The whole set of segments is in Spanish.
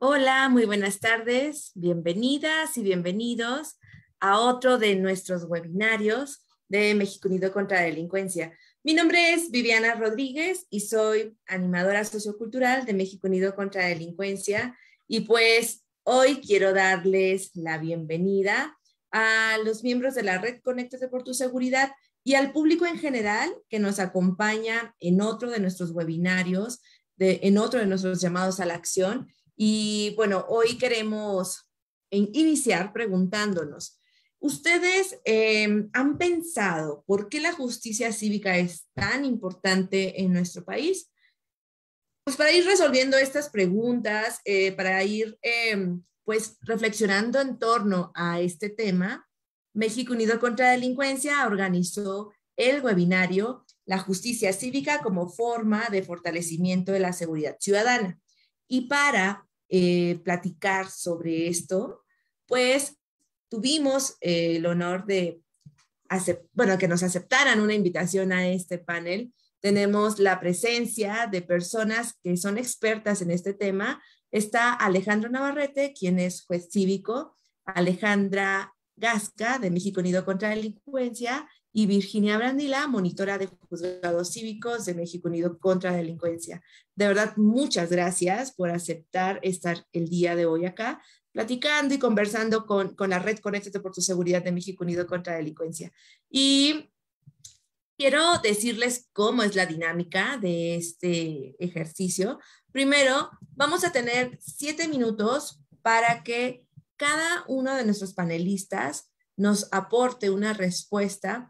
Hola, muy buenas tardes, bienvenidas y bienvenidos a otro de nuestros webinarios de México Unido contra la Delincuencia. Mi nombre es Viviana Rodríguez y soy animadora sociocultural de México Unido contra la Delincuencia y pues hoy quiero darles la bienvenida a los miembros de la red Conéctate por tu Seguridad y al público en general que nos acompaña en otro de nuestros webinarios, en otro de nuestros llamados a la acción. Y bueno, hoy queremos iniciar preguntándonos, ¿ustedes han pensado por qué la justicia cívica es tan importante en nuestro país? Pues para ir resolviendo estas preguntas, para ir pues reflexionando en torno a este tema, México Unido contra la Delincuencia organizó el webinario La Justicia Cívica como forma de fortalecimiento de la seguridad ciudadana. Y para platicar sobre esto, pues tuvimos el honor de que nos aceptaran una invitación a este panel. Tenemos la presencia de personas que son expertas en este tema. Está Alejandro Navarrete, quien es juez cívico, Alejandra Gasca, de México Unido contra la Delincuencia, y Virginia Brandila, monitora de juzgados cívicos de México Unido contra la Delincuencia. De verdad, muchas gracias por aceptar estar el día de hoy acá, platicando y conversando con la red Conéctate por tu Seguridad de México Unido contra la Delincuencia. Y quiero decirles cómo es la dinámica de este ejercicio. Primero, vamos a tener 7 minutos para que cada uno de nuestros panelistas nos aporte una respuesta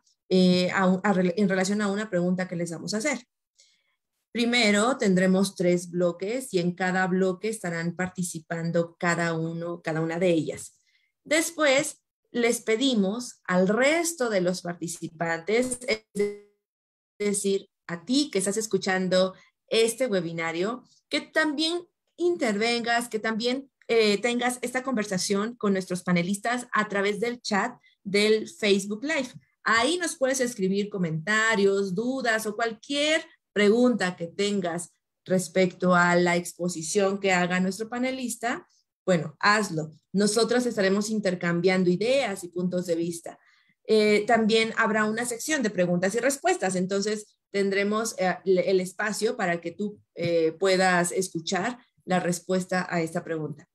en relación a una pregunta que les vamos a hacer. Primero tendremos 3 bloques y en cada bloque estarán participando cada una de ellas. Después les pedimos al resto de los participantes, es decir, a ti que estás escuchando este webinario, que también intervengas, que también tengas esta conversación con nuestros panelistas a través del chat del Facebook Live. Ahí nos puedes escribir comentarios, dudas o cualquier pregunta que tengas respecto a la exposición que haga nuestro panelista. Bueno, hazlo. Nosotros estaremos intercambiando ideas y puntos de vista. También habrá una sección de preguntas y respuestas, entonces tendremos el espacio para que tú puedas escuchar la respuesta a esta pregunta.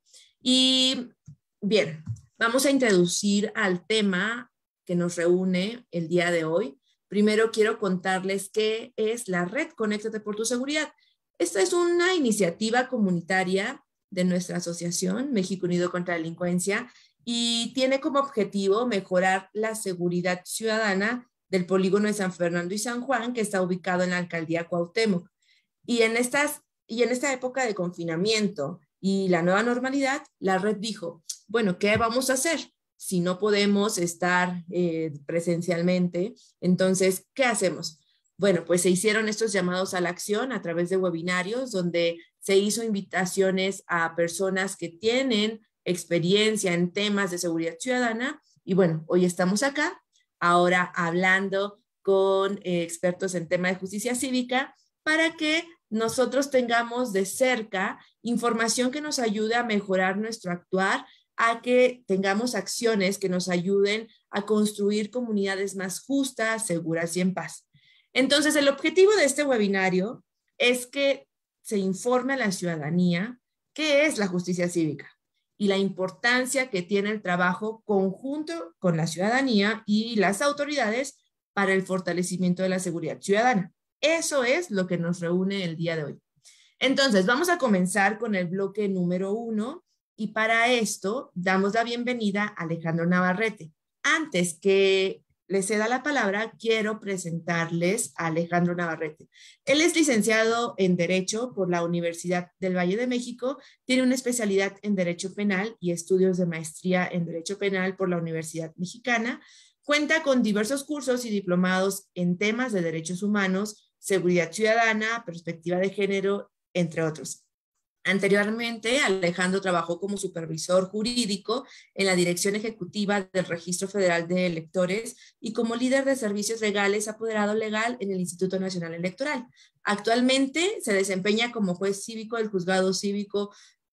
Y bien, vamos a introducir al tema que nos reúne el día de hoy. Primero quiero contarles qué es la red Conéctate por tu Seguridad. Esta es una iniciativa comunitaria de nuestra asociación México Unido contra la Delincuencia y tiene como objetivo mejorar la seguridad ciudadana del polígono de San Fernando y San Juan, que está ubicado en la alcaldía Cuauhtémoc. Y en esta época de confinamiento y la nueva normalidad, la red dijo, bueno, ¿qué vamos a hacer? Si no podemos estar presencialmente, entonces, ¿qué hacemos? Bueno, pues se hicieron estos llamados a la acción a través de webinarios donde se hizo invitaciones a personas que tienen experiencia en temas de seguridad ciudadana y bueno, hoy estamos acá, ahora hablando con expertos en tema de justicia cívica para que nosotros tengamos de cerca información que nos ayude a mejorar nuestro actuar, a que tengamos acciones que nos ayuden a construir comunidades más justas, seguras y en paz. Entonces, el objetivo de este webinario es que se informe a la ciudadanía qué es la justicia cívica y la importancia que tiene el trabajo conjunto con la ciudadanía y las autoridades para el fortalecimiento de la seguridad ciudadana. Eso es lo que nos reúne el día de hoy. Entonces, vamos a comenzar con el bloque número 1 y para esto damos la bienvenida a Alejandro Navarrete. Antes que les ceda la palabra, quiero presentarles a Alejandro Navarrete. Él es licenciado en Derecho por la Universidad del Valle de México, tiene una especialidad en Derecho Penal y estudios de maestría en Derecho Penal por la Universidad Mexicana. Cuenta con diversos cursos y diplomados en temas de derechos humanos, seguridad ciudadana, perspectiva de género, entre otros. Anteriormente, Alejandro trabajó como supervisor jurídico en la Dirección Ejecutiva del Registro Federal de Electores y como líder de servicios legales apoderado legal en el Instituto Nacional Electoral. Actualmente se desempeña como juez cívico del Juzgado Cívico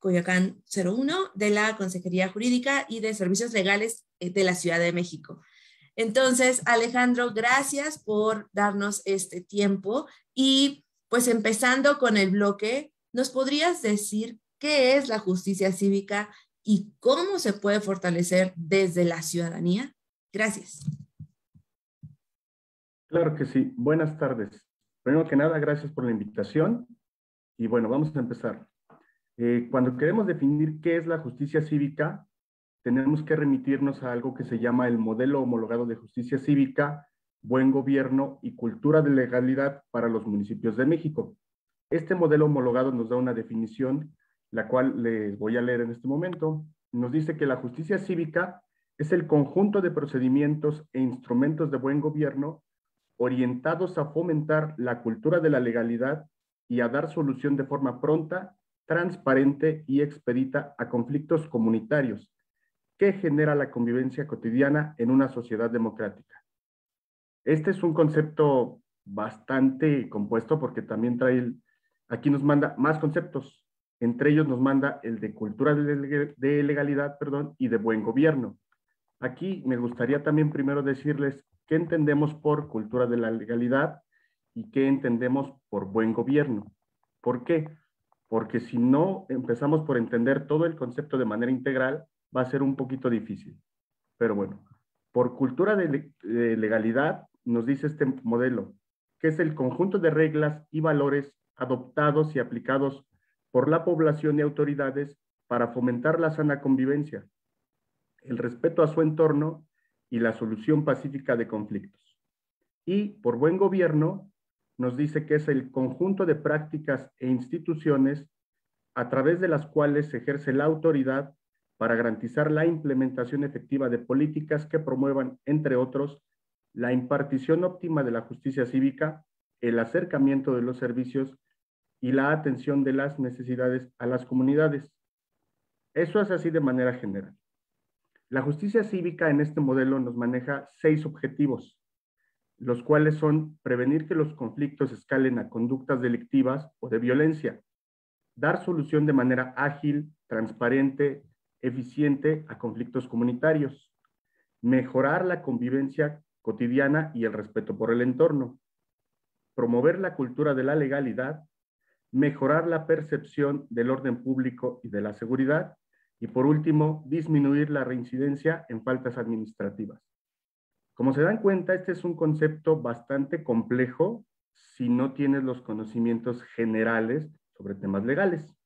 Coyoacán 01, de la Consejería Jurídica y de Servicios Legales de la Ciudad de México. Entonces, Alejandro, gracias por darnos este tiempo y pues empezando con el bloque, ¿nos podrías decir qué es la justicia cívica y cómo se puede fortalecer desde la ciudadanía? Gracias. Claro que sí. Buenas tardes. Primero que nada, gracias por la invitación. Y bueno, vamos a empezar. Cuando queremos definir qué es la justicia cívica, tenemos que remitirnos a algo que se llama el modelo homologado de justicia cívica, buen gobierno y cultura de legalidad para los municipios de México. Este modelo homologado nos da una definición, la cual les voy a leer en este momento. Nos dice que la justicia cívica es el conjunto de procedimientos e instrumentos de buen gobierno orientados a fomentar la cultura de la legalidad y a dar solución de forma pronta, transparente y expedita a conflictos comunitarios que genera la convivencia cotidiana en una sociedad democrática. Este es un concepto bastante compuesto porque también aquí nos manda más conceptos. Entre ellos nos manda el de cultura de legalidad, y de buen gobierno. Aquí me gustaría también primero decirles qué entendemos por cultura de la legalidad y qué entendemos por buen gobierno. ¿Por qué? Porque si no empezamos por entender todo el concepto de manera integral, va a ser un poquito difícil. Pero bueno, por cultura de legalidad nos dice este modelo, que es el conjunto de reglas y valores adoptados y aplicados por la población y autoridades para fomentar la sana convivencia, el respeto a su entorno y la solución pacífica de conflictos. Y por buen gobierno nos dice que es el conjunto de prácticas e instituciones a través de las cuales se ejerce la autoridad para garantizar la implementación efectiva de políticas que promuevan, entre otros, la impartición óptima de la justicia cívica, el acercamiento de los servicios y la atención de las necesidades a las comunidades. Eso es así de manera general. La justicia cívica en este modelo nos maneja 6 objetivos, los cuales son prevenir que los conflictos escalen a conductas delictivas o de violencia, dar solución de manera ágil, transparente, eficiente a conflictos comunitarios, mejorar la convivencia cotidiana y el respeto por el entorno, promover la cultura de la legalidad, mejorar la percepción del orden público y de la seguridad, y por último, disminuir la reincidencia en faltas administrativas. Como se dan cuenta, este es un concepto bastante complejo si no tienes los conocimientos generales sobre temas legales.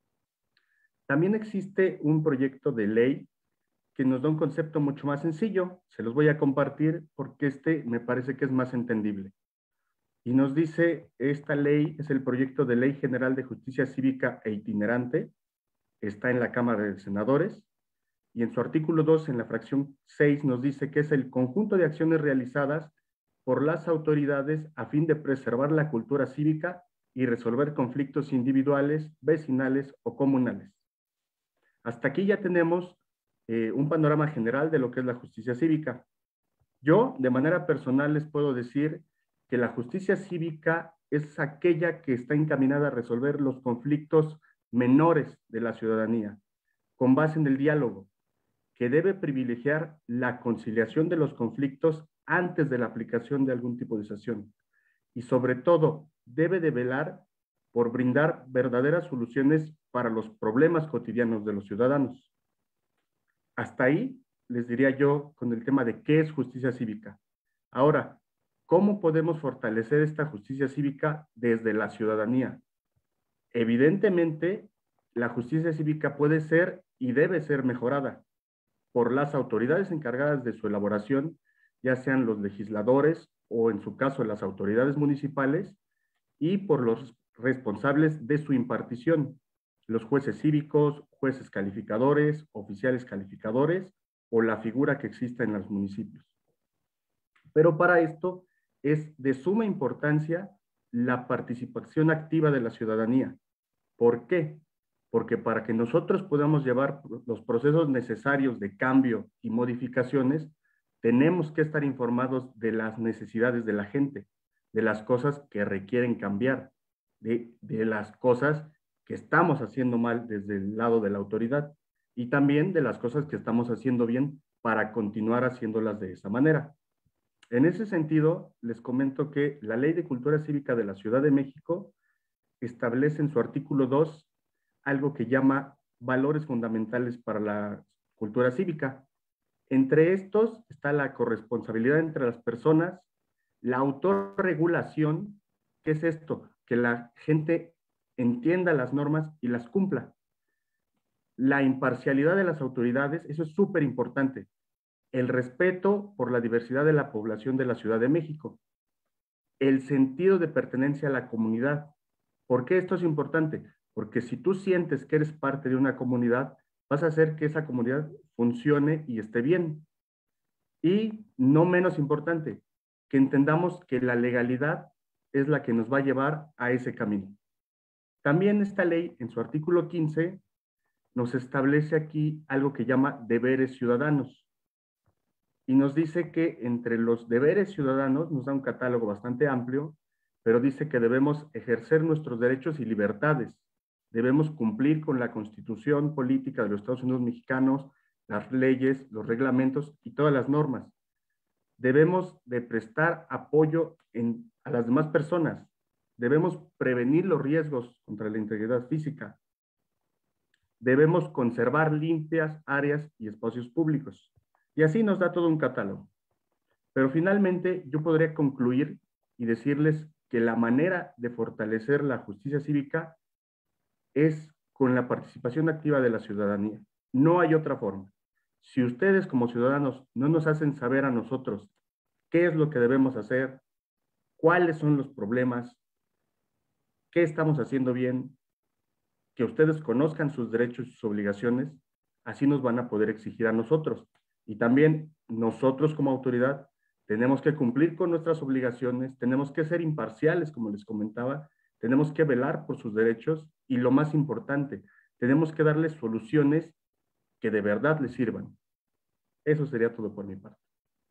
También existe un proyecto de ley que nos da un concepto mucho más sencillo. Se los voy a compartir porque este me parece que es más entendible. Y nos dice, esta ley es el proyecto de Ley General de Justicia Cívica e Itinerante, está en la Cámara de Senadores, y en su artículo 2, en la fracción 6, nos dice que es el conjunto de acciones realizadas por las autoridades a fin de preservar la cultura cívica y resolver conflictos individuales, vecinales o comunales. Hasta aquí ya tenemos un panorama general de lo que es la justicia cívica. Yo, de manera personal, les puedo decir que la justicia cívica es aquella que está encaminada a resolver los conflictos menores de la ciudadanía, con base en el diálogo, que debe privilegiar la conciliación de los conflictos antes de la aplicación de algún tipo de sanción. Y sobre todo, debe de velar por brindar verdaderas soluciones para los problemas cotidianos de los ciudadanos. Hasta ahí les diría yo con el tema de qué es justicia cívica. Ahora, ¿cómo podemos fortalecer esta justicia cívica desde la ciudadanía? Evidentemente, la justicia cívica puede ser y debe ser mejorada por las autoridades encargadas de su elaboración, ya sean los legisladores o en su caso las autoridades municipales, y por los responsables de su impartición, los jueces cívicos, jueces calificadores, oficiales calificadores o la figura que exista en los municipios. Pero para esto es de suma importancia la participación activa de la ciudadanía. ¿Por qué? Porque para que nosotros podamos llevar los procesos necesarios de cambio y modificaciones, tenemos que estar informados de las necesidades de la gente, de las cosas que requieren cambiar, de las cosas que estamos haciendo mal desde el lado de la autoridad y también de las cosas que estamos haciendo bien para continuar haciéndolas de esa manera. En ese sentido, les comento que la Ley de Cultura Cívica de la Ciudad de México establece en su artículo 2 algo que llama valores fundamentales para la cultura cívica. Entre estos está la corresponsabilidad entre las personas, la autorregulación, ¿qué es esto? Que la gente entienda las normas y las cumpla. La imparcialidad de las autoridades, eso es súper importante. El respeto por la diversidad de la población de la Ciudad de México. El sentido de pertenencia a la comunidad. ¿Por qué esto es importante? Porque si tú sientes que eres parte de una comunidad, vas a hacer que esa comunidad funcione y esté bien. Y no menos importante, que entendamos que la legalidad es la que nos va a llevar a ese camino. También esta ley, en su artículo 15, nos establece aquí algo que llama deberes ciudadanos. Y nos dice que entre los deberes ciudadanos, nos da un catálogo bastante amplio, pero dice que debemos ejercer nuestros derechos y libertades. Debemos cumplir con la Constitución política de los Estados Unidos mexicanos, las leyes, los reglamentos y todas las normas. Debemos de prestar apoyo a las demás personas. Debemos prevenir los riesgos contra la integridad física. Debemos conservar limpias áreas y espacios públicos. Y así nos da todo un catálogo. Pero finalmente yo podría concluir y decirles que la manera de fortalecer la justicia cívica es con la participación activa de la ciudadanía. No hay otra forma. Si ustedes como ciudadanos no nos hacen saber a nosotros qué es lo que debemos hacer, cuáles son los problemas, qué estamos haciendo bien, que ustedes conozcan sus derechos y sus obligaciones, así nos van a poder exigir a nosotros. Y también nosotros como autoridad tenemos que cumplir con nuestras obligaciones, tenemos que ser imparciales, como les comentaba, tenemos que velar por sus derechos y lo más importante, tenemos que darles soluciones que de verdad les sirvan. Eso sería todo por mi parte.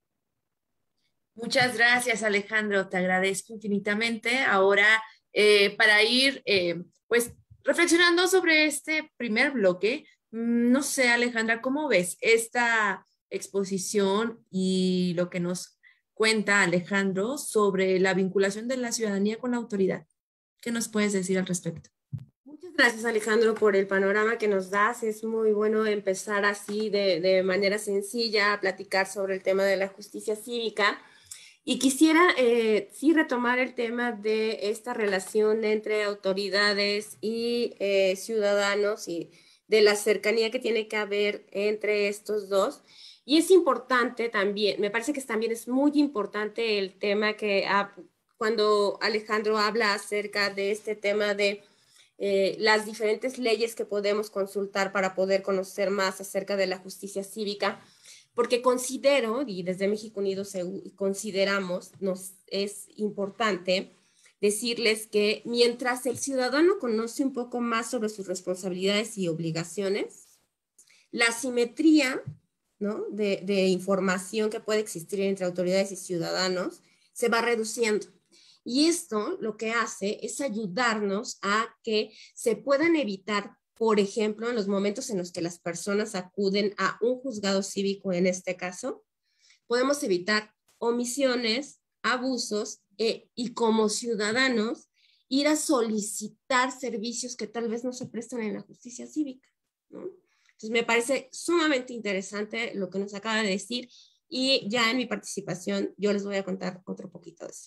Muchas gracias, Alejandro. Te agradezco infinitamente. Ahora, para ir, pues, reflexionando sobre este primer bloque, no sé, Alejandra, ¿cómo ves esta exposición y lo que nos cuenta Alejandro sobre la vinculación de la ciudadanía con la autoridad? ¿Qué nos puedes decir al respecto? Muchas gracias, Alejandro, por el panorama que nos das. Es muy bueno empezar así de manera sencilla a platicar sobre el tema de la justicia cívica. Y quisiera sí retomar el tema de esta relación entre autoridades y ciudadanos y de la cercanía que tiene que haber entre estos dos. Y es importante también, me parece que también es muy importante el tema que cuando Alejandro habla acerca de este tema de las diferentes leyes que podemos consultar para poder conocer más acerca de la justicia cívica, porque considero, y desde México Unido consideramos, nos es importante decirles que mientras el ciudadano conoce un poco más sobre sus responsabilidades y obligaciones, la simetría, ¿no?, de información que puede existir entre autoridades y ciudadanos se va reduciendo. Y esto lo que hace es ayudarnos a que se puedan evitar, por ejemplo, en los momentos en los que las personas acuden a un juzgado cívico, en este caso, podemos evitar omisiones, abusos y como ciudadanos ir a solicitar servicios que tal vez no se prestan en la justicia cívica, ¿no? Entonces me parece sumamente interesante lo que nos acaba de decir y ya en mi participación yo les voy a contar otro poquito de eso.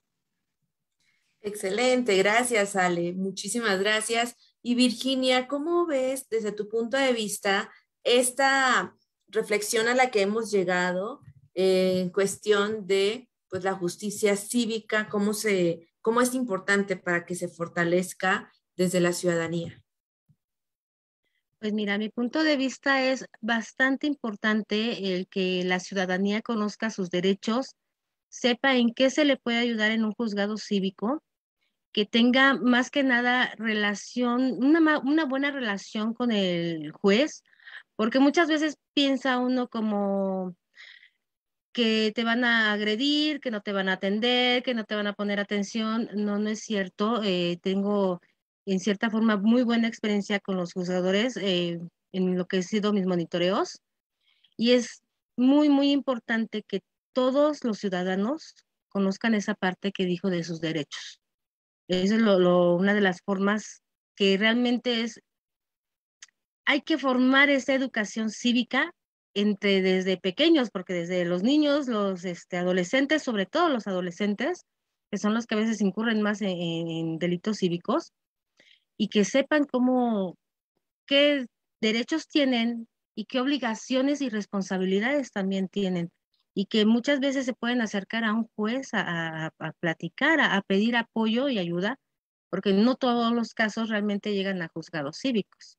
Excelente, gracias, Ale. Muchísimas gracias. Y Virginia, ¿cómo ves desde tu punto de vista esta reflexión a la que hemos llegado en cuestión de pues, la justicia cívica, cómo es importante para que se fortalezca desde la ciudadanía? Pues mira, mi punto de vista es bastante importante el que la ciudadanía conozca sus derechos, sepa en qué se le puede ayudar en un juzgado cívico, que tenga más que nada una buena relación con el juez, porque muchas veces piensa uno como que te van a agredir, que no te van a atender, que no te van a poner atención. No, no es cierto. Tengo en cierta forma, muy buena experiencia con los juzgadores en lo que han sido mis monitoreos. Y es muy, muy importante que todos los ciudadanos conozcan esa parte que dijo de sus derechos. Esa es una de las formas que realmente hay que formar esa educación cívica desde pequeños, porque desde los niños, los adolescentes, sobre todo los adolescentes, que son los que a veces incurren más en delitos cívicos, y que sepan qué derechos tienen y qué obligaciones y responsabilidades también tienen, y que muchas veces se pueden acercar a un juez a platicar, a pedir apoyo y ayuda, porque no todos los casos realmente llegan a juzgados cívicos.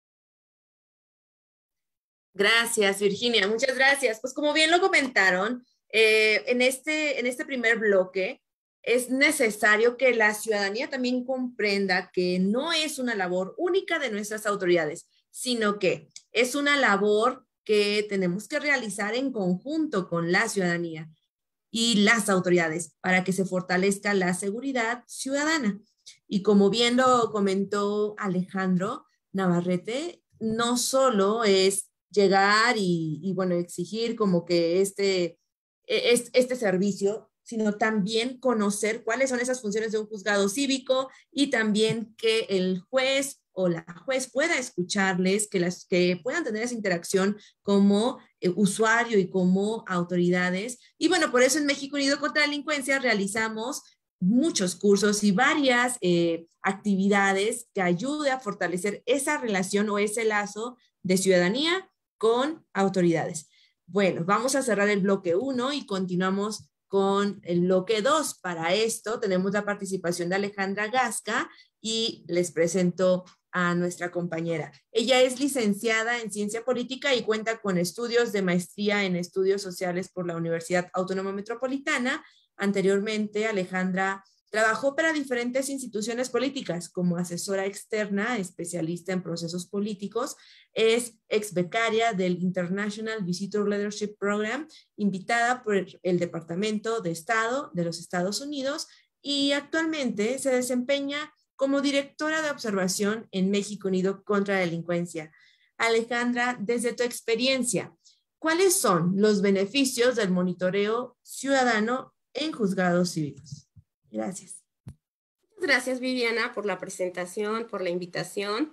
Gracias, Virginia, muchas gracias. Pues como bien lo comentaron, en este primer bloque es necesario que la ciudadanía también comprenda que no es una labor única de nuestras autoridades, sino que es una labor que tenemos que realizar en conjunto con la ciudadanía y las autoridades para que se fortalezca la seguridad ciudadana. Y como bien lo comentó Alejandro Navarrete, no solo es llegar y bueno, exigir como que este servicio, sino también conocer cuáles son esas funciones de un juzgado cívico y también que el juez o la juez pueda escucharles, que puedan tener esa interacción como usuario y como autoridades. Y bueno, por eso en México Unido contra la Delincuencia realizamos muchos cursos y varias actividades que ayuden a fortalecer esa relación o ese lazo de ciudadanía con autoridades. Bueno, vamos a cerrar el bloque 1 y continuamos con el bloque 2. Para esto tenemos la participación de Alejandra Gasca y les presento a nuestra compañera. Ella es licenciada en Ciencia Política y cuenta con estudios de maestría en Estudios Sociales por la Universidad Autónoma Metropolitana. Anteriormente, Alejandra trabajó para diferentes instituciones políticas como asesora externa, especialista en procesos políticos, es ex becaria del International Visitor Leadership Program, invitada por el Departamento de Estado de los Estados Unidos y actualmente se desempeña como directora de observación en México Unido contra la Delincuencia. Alejandra, desde tu experiencia, ¿cuáles son los beneficios del monitoreo ciudadano en juzgados cívicos? Gracias. Gracias, Viviana, por la presentación, por la invitación.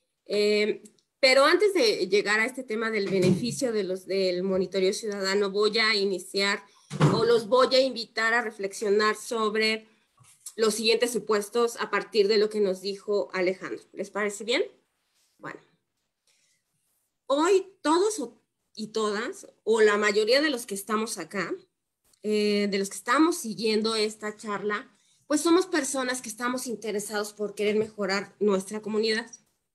Pero antes de llegar a este tema del beneficio del monitoreo ciudadano, voy a iniciar o los voy a invitar a reflexionar sobre los siguientes supuestos a partir de lo que nos dijo Alejandro. ¿Les parece bien? Bueno, hoy todos y todas, o la mayoría de los que estamos acá, de los que estamos siguiendo esta charla, pues somos personas que estamos interesados por querer mejorar nuestra comunidad.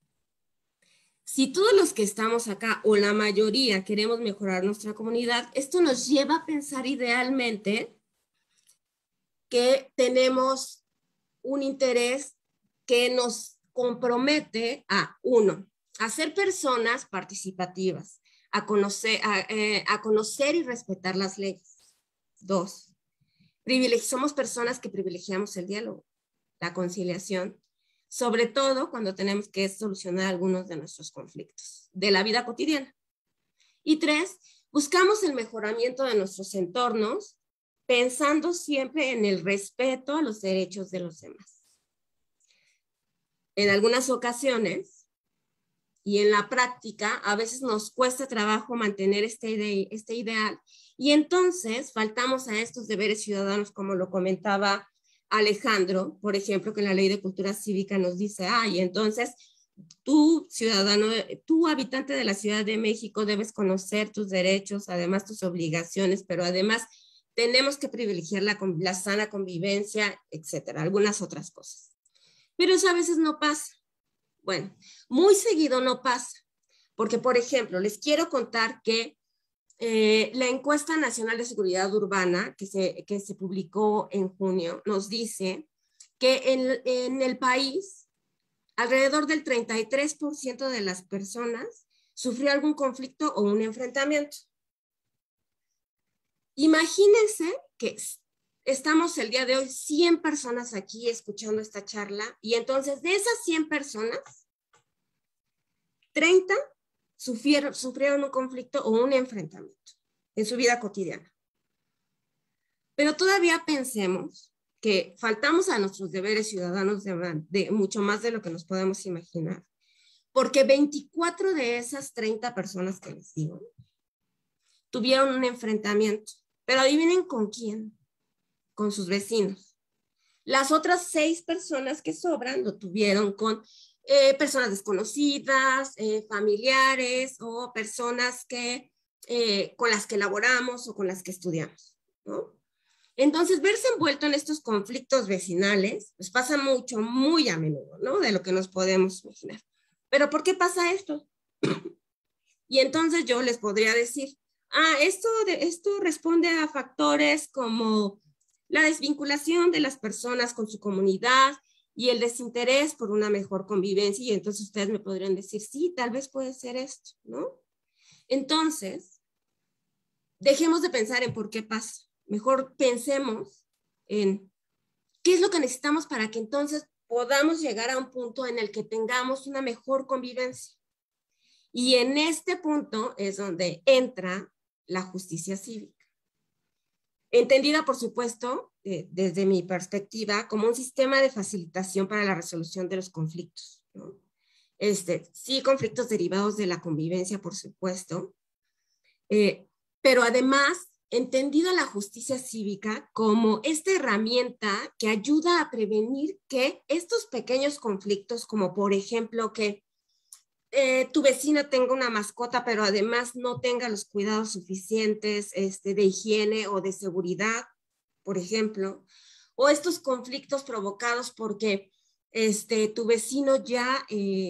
Si todos los que estamos acá, o la mayoría, queremos mejorar nuestra comunidad, esto nos lleva a pensar idealmente que tenemos un interés que nos compromete a, uno, a ser personas participativas, a conocer y respetar las leyes. Dos, somos personas que privilegiamos el diálogo, la conciliación, sobre todo cuando tenemos que solucionar algunos de nuestros conflictos de la vida cotidiana. Y tres, buscamos el mejoramiento de nuestros entornos, pensando siempre en el respeto a los derechos de los demás. En algunas ocasiones, y en la práctica, a veces nos cuesta trabajo mantener este ideal, y entonces faltamos a estos deberes ciudadanos, como lo comentaba Alejandro, por ejemplo, que la Ley de Cultura Cívica nos dice, y entonces tú, ciudadano, tú, habitante de la Ciudad de México, debes conocer tus derechos, además tus obligaciones, pero además tenemos que privilegiar la sana convivencia, etcétera, algunas otras cosas. Pero eso a veces no pasa. Bueno, muy seguido no pasa, porque, por ejemplo, les quiero contar que la encuesta nacional de seguridad urbana que se publicó en junio nos dice que en el país alrededor del 33% de las personas sufrió algún conflicto o un enfrentamiento. Imagínense que estamos el día de hoy 100 personas aquí escuchando esta charla y entonces de esas 100 personas, 30 sufrieron un conflicto o un enfrentamiento en su vida cotidiana. Pero todavía pensemos que faltamos a nuestros deberes ciudadanos de mucho más de lo que nos podemos imaginar. Porque 24 de esas 30 personas que les digo tuvieron un enfrentamiento. Pero adivinen con quién. Con sus vecinos. Las otras 6 personas que sobran lo tuvieron con personas desconocidas, familiares o personas con las que laboramos o con las que estudiamos, ¿no? Entonces, verse envuelto en estos conflictos vecinales, pues pasa mucho, muy a menudo, ¿no? De lo que nos podemos imaginar. ¿Pero por qué pasa esto? Y entonces yo les podría decir, esto responde a factores como la desvinculación de las personas con su comunidad y el desinterés por una mejor convivencia. Y entonces ustedes me podrían decir, sí, tal vez puede ser esto, ¿no? Entonces, dejemos de pensar en por qué pasa. Mejor pensemos en qué es lo que necesitamos para que entonces podamos llegar a un punto en el que tengamos una mejor convivencia. Y en este punto es donde entra la justicia cívica. Entendida, por supuesto, desde mi perspectiva, como un sistema de facilitación para la resolución de los conflictos, ¿no? Sí, conflictos derivados de la convivencia, por supuesto, pero además, entendida la justicia cívica como esta herramienta que ayuda a prevenir que estos pequeños conflictos, como por ejemplo que tu vecino tenga una mascota, pero además no tenga los cuidados suficientes de higiene o de seguridad, por ejemplo, o estos conflictos provocados porque tu vecino ya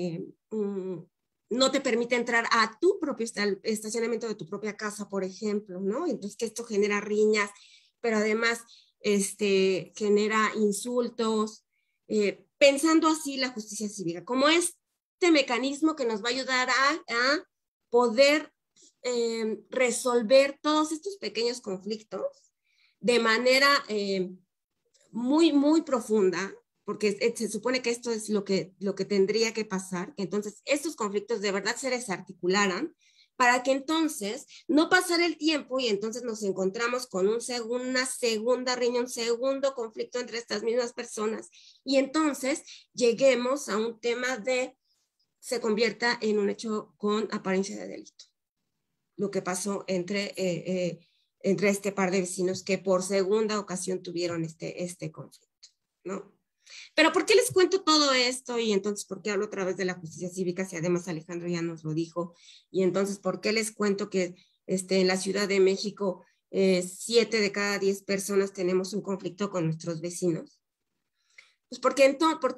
no te permite entrar a tu propio estacionamiento de tu propia casa, por ejemplo, ¿no? Entonces que esto genera riñas, pero además genera insultos, pensando así la justicia cívica, como este mecanismo que nos va a ayudar a poder resolver todos estos pequeños conflictos de manera muy, muy profunda, porque se supone que esto es lo que tendría que pasar, que entonces estos conflictos de verdad se desarticularan, para que entonces no pasara el tiempo y entonces nos encontramos con una segunda riña, un segundo conflicto entre estas mismas personas, y entonces lleguemos a un tema se convierta en un hecho con apariencia de delito. Lo que pasó entre este par de vecinos que por segunda ocasión tuvieron este conflicto, ¿no? Pero ¿por qué les cuento todo esto? Y entonces, ¿por qué hablo otra vez de la justicia cívica? Si además Alejandro ya nos lo dijo. Y entonces, ¿por qué les cuento que en la Ciudad de México 7 de cada 10 personas tenemos un conflicto con nuestros vecinos? Pues porque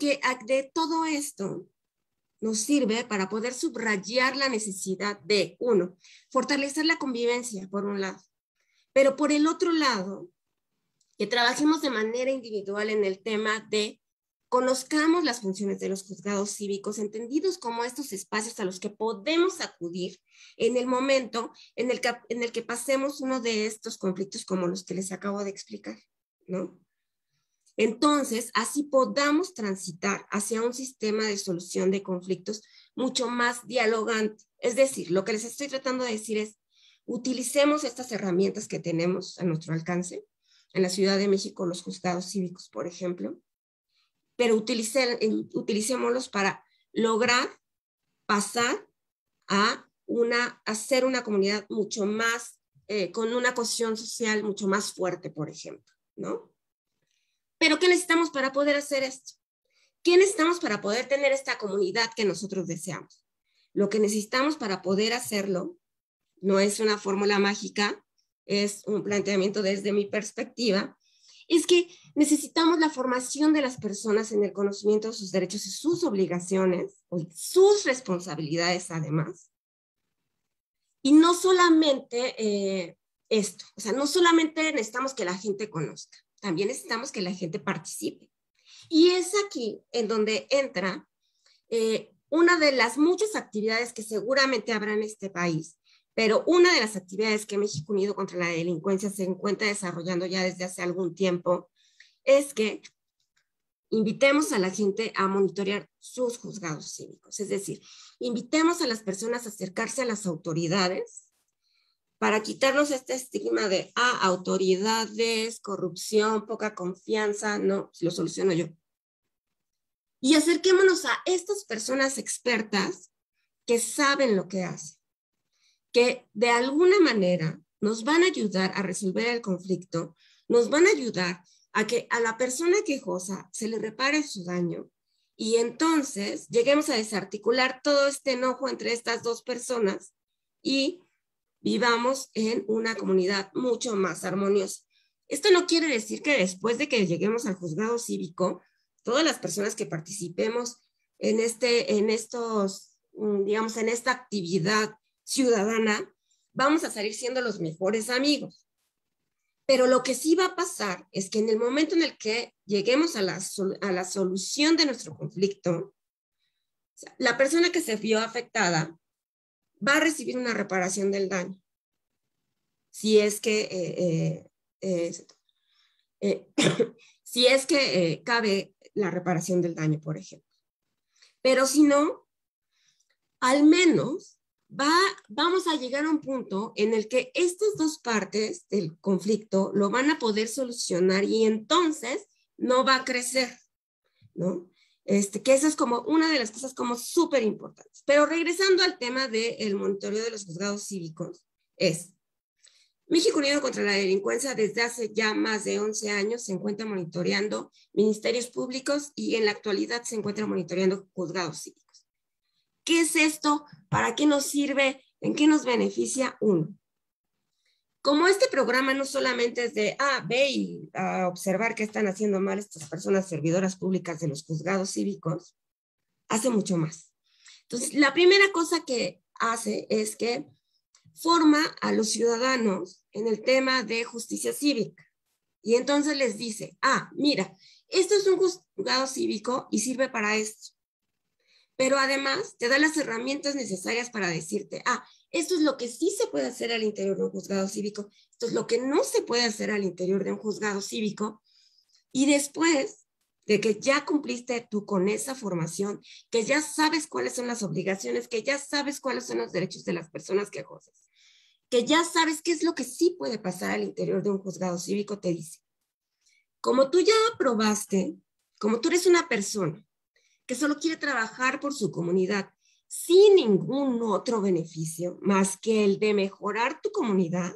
de todo esto nos sirve para poder subrayar la necesidad de, 1, fortalecer la convivencia, por un lado, pero por el otro lado, que trabajemos de manera individual en el tema de conozcamos las funciones de los juzgados cívicos, entendidos como estos espacios a los que podemos acudir en el momento en el que pasemos uno de estos conflictos como los que les acabo de explicar, ¿no? Entonces, así podamos transitar hacia un sistema de solución de conflictos mucho más dialogante. Es decir, lo que les estoy tratando de decir es, utilicemos estas herramientas que tenemos a nuestro alcance, en la Ciudad de México, los juzgados cívicos, por ejemplo, pero utilicémoslos para lograr pasar a ser una comunidad mucho más, con una cohesión social mucho más fuerte, por ejemplo, ¿no? Pero ¿qué necesitamos para poder hacer esto? ¿Qué necesitamos para poder tener esta comunidad que nosotros deseamos? Lo que necesitamos para poder hacerlo no es una fórmula mágica, es un planteamiento desde mi perspectiva, es que necesitamos la formación de las personas en el conocimiento de sus derechos y sus obligaciones, y sus responsabilidades además. Y no solamente esto, o sea, no solamente necesitamos que la gente conozca, también necesitamos que la gente participe. Y es aquí en donde entra una de las muchas actividades que seguramente habrá en este país, Pero una de las actividades que México Unido contra la Delincuencia se encuentra desarrollando ya desde hace algún tiempo es que invitemos a la gente a monitorear sus juzgados cívicos. Es decir, invitemos a las personas a acercarse a las autoridades para quitarnos este estigma de autoridades, corrupción, poca confianza, no, lo soluciono yo. Y acerquémonos a estas personas expertas que saben lo que hacen, que de alguna manera nos van a ayudar a resolver el conflicto, nos van a ayudar a que a la persona quejosa se le repare su daño y entonces lleguemos a desarticular todo este enojo entre estas dos personas y vivamos en una comunidad mucho más armoniosa. Esto no quiere decir que después de que lleguemos al juzgado cívico, todas las personas que participemos en esta actividad ciudadana, vamos a salir siendo los mejores amigos. Pero lo que sí va a pasar es que en el momento en el que lleguemos a la solución de nuestro conflicto, la persona que se vio afectada va a recibir una reparación del daño. Si es que, cabe la reparación del daño, por ejemplo. Pero si no, al menos vamos a llegar a un punto en el que estas dos partes del conflicto lo van a poder solucionar y entonces no va a crecer, ¿no? Que esa es como una de las cosas como súper importantes. Pero regresando al tema del monitoreo de los juzgados cívicos, México Unido contra la Delincuencia desde hace ya más de 11 años se encuentra monitoreando ministerios públicos y en la actualidad se encuentra monitoreando juzgados cívicos. ¿Qué es esto? ¿Para qué nos sirve? ¿En qué nos beneficia? Uno, como este programa no solamente es de, ve y a observar qué están haciendo mal estas personas servidoras públicas de los juzgados cívicos, hace mucho más. Entonces, la primera cosa que hace es que forma a los ciudadanos en el tema de justicia cívica. Y entonces les dice, mira, esto es un juzgado cívico y sirve para esto. Pero además te da las herramientas necesarias para decirte, esto es lo que sí se puede hacer al interior de un juzgado cívico, esto es lo que no se puede hacer al interior de un juzgado cívico. Y después de que ya cumpliste tú con esa formación, que ya sabes cuáles son las obligaciones, que ya sabes cuáles son los derechos de las personas quejosas, que ya sabes qué es lo que sí puede pasar al interior de un juzgado cívico, te dice, como tú ya aprobaste, como tú eres una persona que solo quiere trabajar por su comunidad sin ningún otro beneficio más que el de mejorar tu comunidad,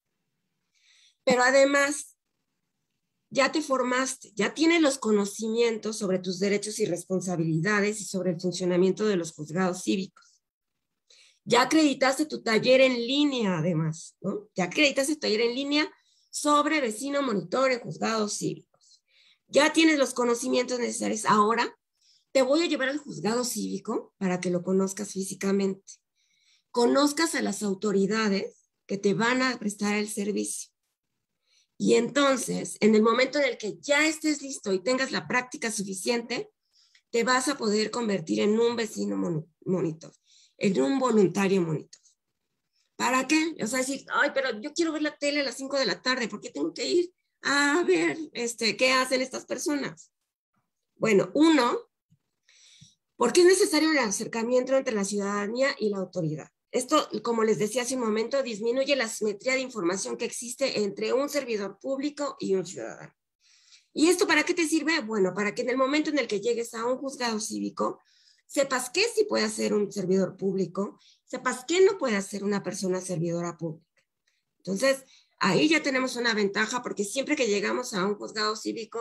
pero además ya te formaste, ya tienes los conocimientos sobre tus derechos y responsabilidades y sobre el funcionamiento de los juzgados cívicos. Ya acreditaste tu taller en línea, además, ¿no? Ya acreditaste tu taller en línea sobre vecino monitor en juzgados cívicos. Ya tienes los conocimientos necesarios. Ahora te voy a llevar al juzgado cívico para que lo conozcas físicamente. Conozcas a las autoridades que te van a prestar el servicio. Y entonces, en el momento en el que ya estés listo y tengas la práctica suficiente, te vas a poder convertir en un vecino monitor, en un voluntario monitor. ¿Para qué? O sea, decir, pero yo quiero ver la tele a las 5 de la tarde, ¿por qué tengo que ir a ver qué hacen estas personas? Bueno, porque es necesario el acercamiento entre la ciudadanía y la autoridad. Esto, como les decía hace un momento, disminuye la asimetría de información que existe entre un servidor público y un ciudadano. ¿Y esto para qué te sirve? Bueno, para que en el momento en el que llegues a un juzgado cívico, sepas qué sí puede hacer un servidor público, sepas qué no puede hacer una persona servidora pública. Entonces, ahí ya tenemos una ventaja, porque siempre que llegamos a un juzgado cívico,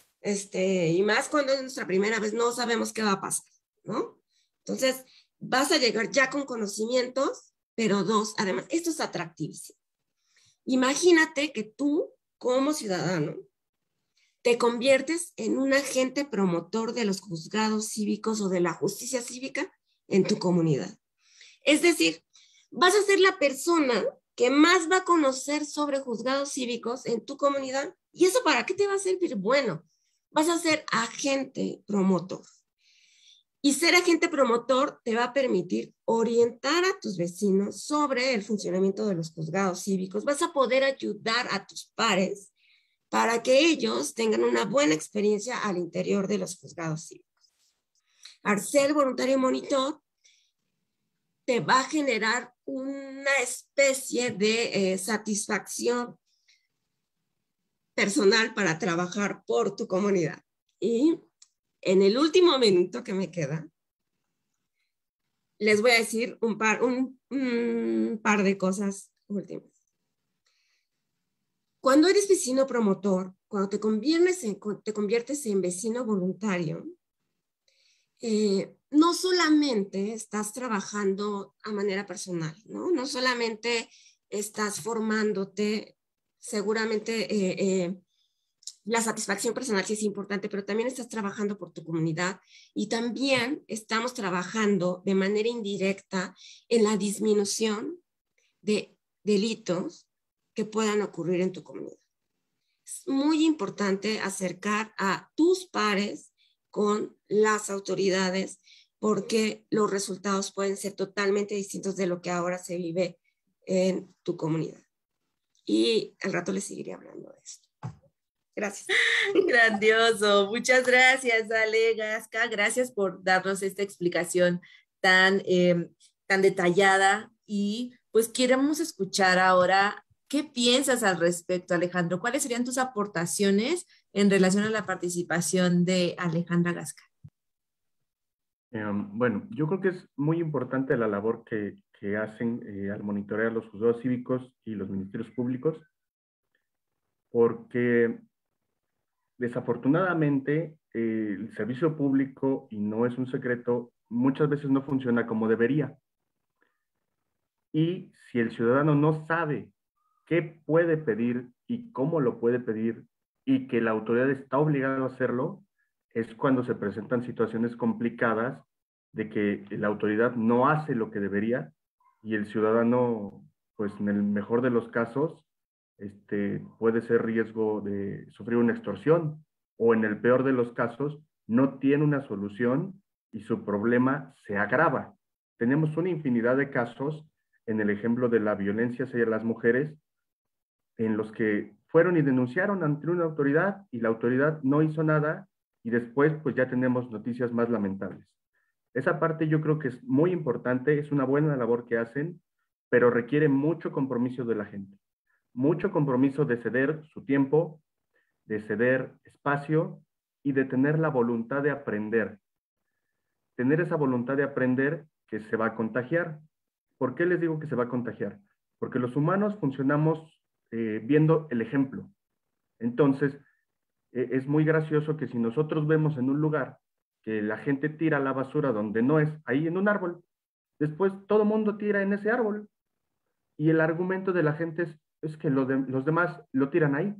y más cuando es nuestra primera vez, no sabemos qué va a pasar, ¿no? Entonces, vas a llegar ya con conocimientos, pero además, esto es atractivísimo. Imagínate que tú, como ciudadano, te conviertes en un agente promotor de los juzgados cívicos o de la justicia cívica en tu comunidad. Es decir, vas a ser la persona que más va a conocer sobre juzgados cívicos en tu comunidad. ¿Y eso para qué te va a servir? Bueno, vas a ser agente promotor. Y ser agente promotor te va a permitir orientar a tus vecinos sobre el funcionamiento de los juzgados cívicos. Vas a poder ayudar a tus pares para que ellos tengan una buena experiencia al interior de los juzgados cívicos. Al ser voluntario monitor, te va a generar una especie de satisfacción personal para trabajar por tu comunidad. Y en el último minuto que me queda, les voy a decir un par de cosas últimas. Cuando eres vecino promotor, cuando te conviertes en vecino voluntario, no solamente estás trabajando a manera personal, ¿no? No solamente estás formándote, seguramente la satisfacción personal sí es importante, pero también estás trabajando por tu comunidad y también estamos trabajando de manera indirecta en la disminución de delitos que puedan ocurrir en tu comunidad. Es muy importante acercar a tus pares con las autoridades porque los resultados pueden ser totalmente distintos de lo que ahora se vive en tu comunidad. Y al rato les seguiré hablando de esto. Gracias. Grandioso. Muchas gracias, Ale Gasca. Gracias por darnos esta explicación tan detallada. Y pues queremos escuchar ahora qué piensas al respecto, Alejandro. ¿Cuáles serían tus aportaciones en relación a la participación de Alejandra Gasca? Bueno, yo creo que es muy importante la labor que hacen al monitorear los juzgados cívicos y los ministerios públicos, porque desafortunadamente el servicio público, y no es un secreto, muchas veces no funciona como debería. Y si el ciudadano no sabe qué puede pedir y cómo lo puede pedir, y que la autoridad está obligada a hacerlo, es cuando se presentan situaciones complicadas de que la autoridad no hace lo que debería y el ciudadano, pues en el mejor de los casos, puede ser riesgo de sufrir una extorsión o en el peor de los casos no tiene una solución y su problema se agrava. Tenemos una infinidad de casos en el ejemplo de la violencia hacia las mujeres en los que fueron y denunciaron ante una autoridad y la autoridad no hizo nada y después pues ya tenemos noticias más lamentables. Esa parte yo creo que es muy importante, es una buena labor que hacen, pero requiere mucho compromiso de la gente. Mucho compromiso de ceder su tiempo, de ceder espacio y de tener la voluntad de aprender. Tener esa voluntad de aprender que se va a contagiar. ¿Por qué les digo que se va a contagiar? Porque los humanos funcionamos viendo el ejemplo. Entonces, es muy gracioso que si nosotros vemos en un lugar que la gente tira la basura donde no es, ahí en un árbol, después todo el mundo tira en ese árbol. Y el argumento de la gente es que los demás lo tiran ahí.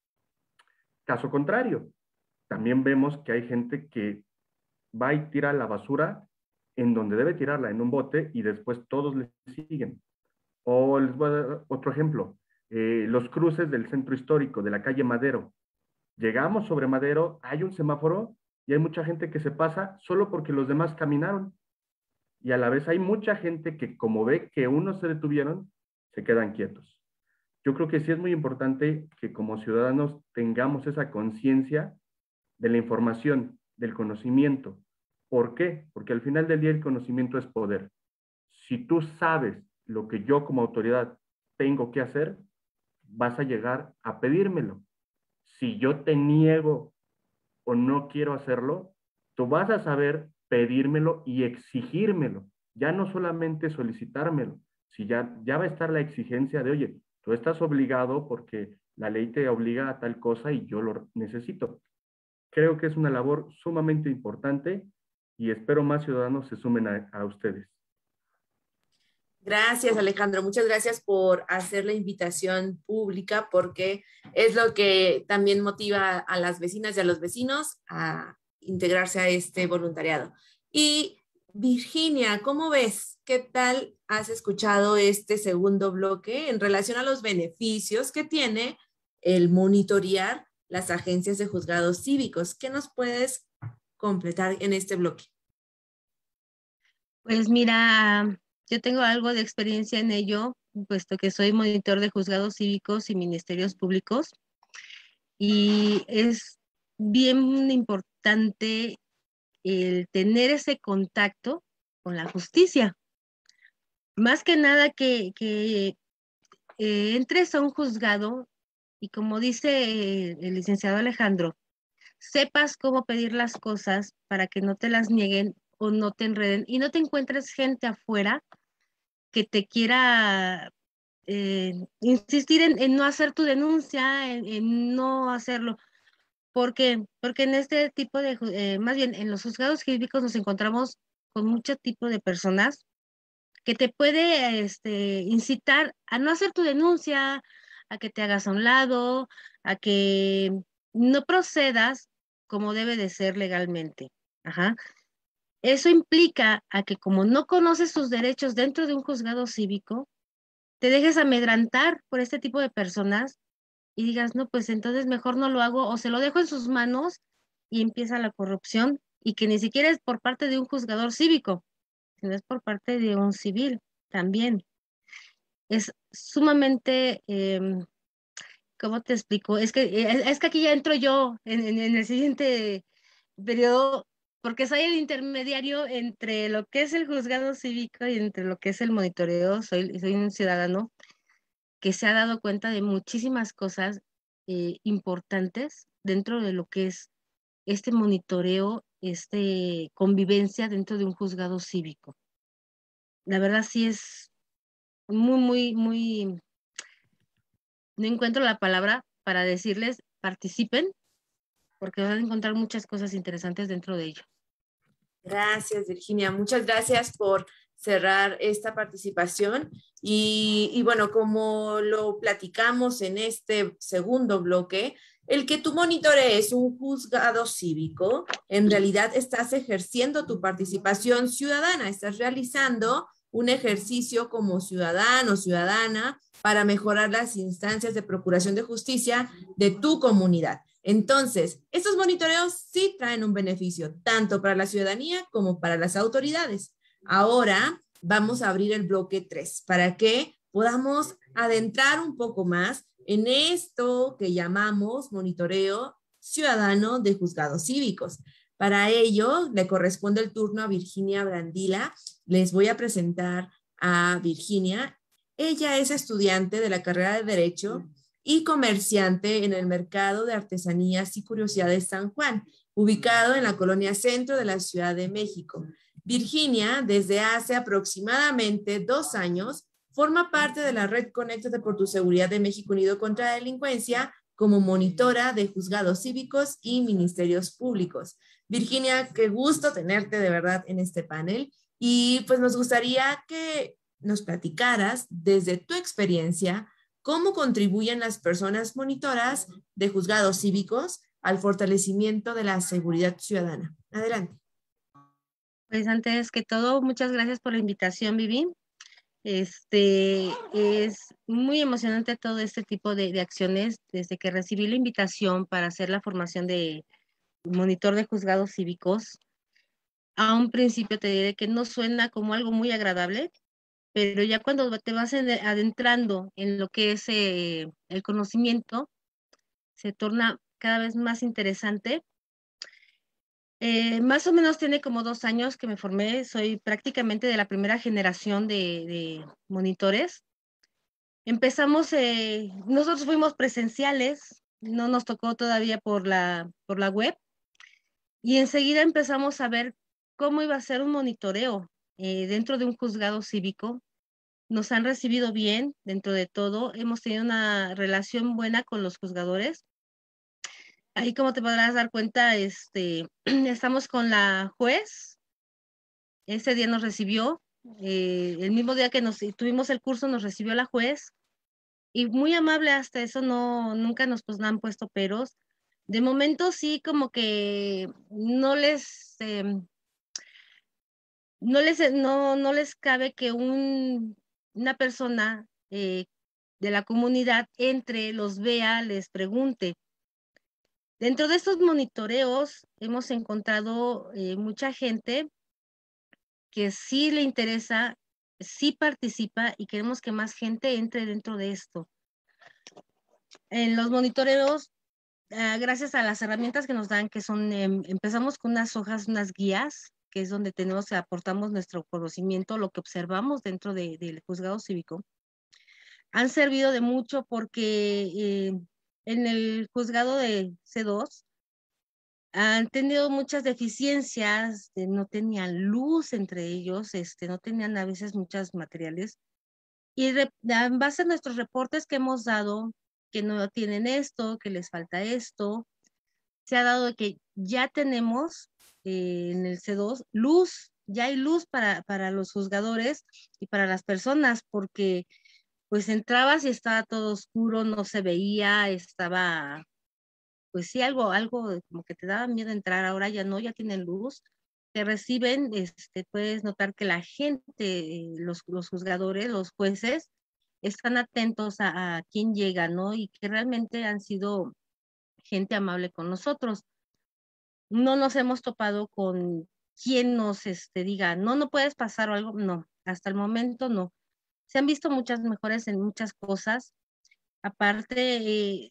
Caso contrario, también vemos que hay gente que va y tira la basura en donde debe tirarla, en un bote, y después todos le siguen. O les voy a dar otro ejemplo, los cruces del centro histórico, de la calle Madero. Llegamos sobre Madero, hay un semáforo y hay mucha gente que se pasa solo porque los demás caminaron. Y a la vez hay mucha gente que como ve que unos se detuvieron, se quedan quietos. Yo creo que sí es muy importante que como ciudadanos tengamos esa conciencia de la información, del conocimiento. ¿Por qué? Porque al final del día el conocimiento es poder. Si tú sabes lo que yo como autoridad tengo que hacer, vas a llegar a pedírmelo. Si yo te niego o no quiero hacerlo, tú vas a saber pedírmelo y exigírmelo. Ya no solamente solicitármelo, si ya va a estar la exigencia de, oye, tú estás obligado porque la ley te obliga a tal cosa y yo lo necesito. Creo que es una labor sumamente importante y espero más ciudadanos se sumen a ustedes. Gracias, Alejandro. Muchas gracias por hacer la invitación pública porque es lo que también motiva a las vecinas y a los vecinos a integrarse a este voluntariado. Y Virginia, ¿cómo ves? ¿Qué tal has escuchado este segundo bloque en relación a los beneficios que tiene el monitorear las agencias de juzgados cívicos? ¿Qué nos puedes completar en este bloque? Pues mira, yo tengo algo de experiencia en ello, puesto que soy monitor de juzgados cívicos y ministerios públicos, y es bien importante el tener ese contacto con la justicia. Más que nada que entres a un juzgado y, como dice el licenciado Alejandro, sepas cómo pedir las cosas para que no te las nieguen o no te enreden y no te encuentres gente afuera que te quiera insistir en no hacer tu denuncia, en no hacerlo. ¿Por qué? Porque en este tipo de, más bien en los juzgados cívicos nos encontramos con mucho tipo de personas que te puede incitar a no hacer tu denuncia, a que te hagas a un lado, a que no procedas como debe de ser legalmente. Ajá. Eso implica a que, como no conoces tus derechos dentro de un juzgado cívico, te dejes amedrantar por este tipo de personas y digas, no, pues entonces mejor no lo hago, o se lo dejo en sus manos y empieza la corrupción, y que ni siquiera es por parte de un juzgador cívico, sino es por parte de un civil también. Es sumamente, ¿cómo te explico? Es que aquí ya entro yo en el siguiente periodo, porque soy el intermediario entre lo que es el juzgado cívico y entre lo que es el monitoreo. Soy un ciudadano que se ha dado cuenta de muchísimas cosas importantes dentro de lo que es este monitoreo, convivencia dentro de un juzgado cívico. La verdad sí es muy, muy, muy, no encuentro la palabra para decirles, participen, porque van a encontrar muchas cosas interesantes dentro de ello. Gracias, Virginia. Muchas gracias por cerrar esta participación. Y bueno, como lo platicamos en este segundo bloque, el que tú monitorees un juzgado cívico, en realidad estás ejerciendo tu participación ciudadana, estás realizando un ejercicio como ciudadano o ciudadana para mejorar las instancias de procuración de justicia de tu comunidad. Entonces, estos monitoreos sí traen un beneficio, tanto para la ciudadanía como para las autoridades. Ahora vamos a abrir el bloque 3 para que podamos adentrar un poco más en esto que llamamos monitoreo ciudadano de juzgados cívicos. Para ello, le corresponde el turno a Virginia Brandila. Les voy a presentar a Virginia. Ella es estudiante de la carrera de Derecho y comerciante en el mercado de artesanías y curiosidades San Juan, ubicado en la colonia centro de la Ciudad de México. Virginia, desde hace aproximadamente 2 años, forma parte de la red Conéctate por tu Seguridad de México Unido contra la Delincuencia como monitora de juzgados cívicos y ministerios públicos. Virginia, qué gusto tenerte de verdad en este panel, y pues nos gustaría que nos platicaras desde tu experiencia cómo contribuyen las personas monitoras de juzgados cívicos al fortalecimiento de la seguridad ciudadana. Adelante. Pues antes que todo, muchas gracias por la invitación, Vivi. Es muy emocionante todo este tipo de acciones. Desde que recibí la invitación para hacer la formación de monitor de juzgados cívicos, a un principio te diré que no suena como algo muy agradable, pero ya cuando te vas adentrando en lo que es el conocimiento, se torna cada vez más interesante. Más o menos tiene como 2 años que me formé, soy prácticamente de la primera generación de monitores. Empezamos, nosotros fuimos presenciales, no nos tocó todavía por la web, y enseguida empezamos a ver cómo iba a ser un monitoreo dentro de un juzgado cívico. Nos han recibido bien dentro de todo, hemos tenido una relación buena con los juzgadores. Ahí, como te podrás dar cuenta, estamos con la juez. Ese día nos recibió, el mismo día que tuvimos el curso, nos recibió la juez, y muy amable hasta eso, no, nunca nos han puesto peros. De momento sí, como que no les cabe que una persona de la comunidad entre, los vea, les pregunte. Dentro de estos monitoreos hemos encontrado mucha gente que sí le interesa, sí participa y queremos que más gente entre dentro de esto. En los monitoreos, gracias a las herramientas que nos dan, que son, empezamos con unas hojas, unas guías, que es donde aportamos nuestro conocimiento, lo que observamos dentro del juzgado cívico. Han servido de mucho porque en el juzgado de C2 han tenido muchas deficiencias, no tenían luz entre ellos, no tenían a veces muchos materiales. Y en base a nuestros reportes que hemos dado, que no tienen esto, que les falta esto, se ha dado que ya tenemos en el C2 luz, ya hay luz para los juzgadores y para las personas, porque pues entrabas y estaba todo oscuro, no se veía, estaba, pues sí, algo como que te daba miedo entrar. Ahora ya no, ya tienen luz, te reciben, puedes notar que la gente, los juzgadores, los jueces, están atentos a quién llega, ¿no? Y que realmente han sido gente amable con nosotros. No nos hemos topado con quien nos diga, no, no puedes pasar o algo, no, hasta el momento no. Se han visto muchas mejores en muchas cosas. Aparte,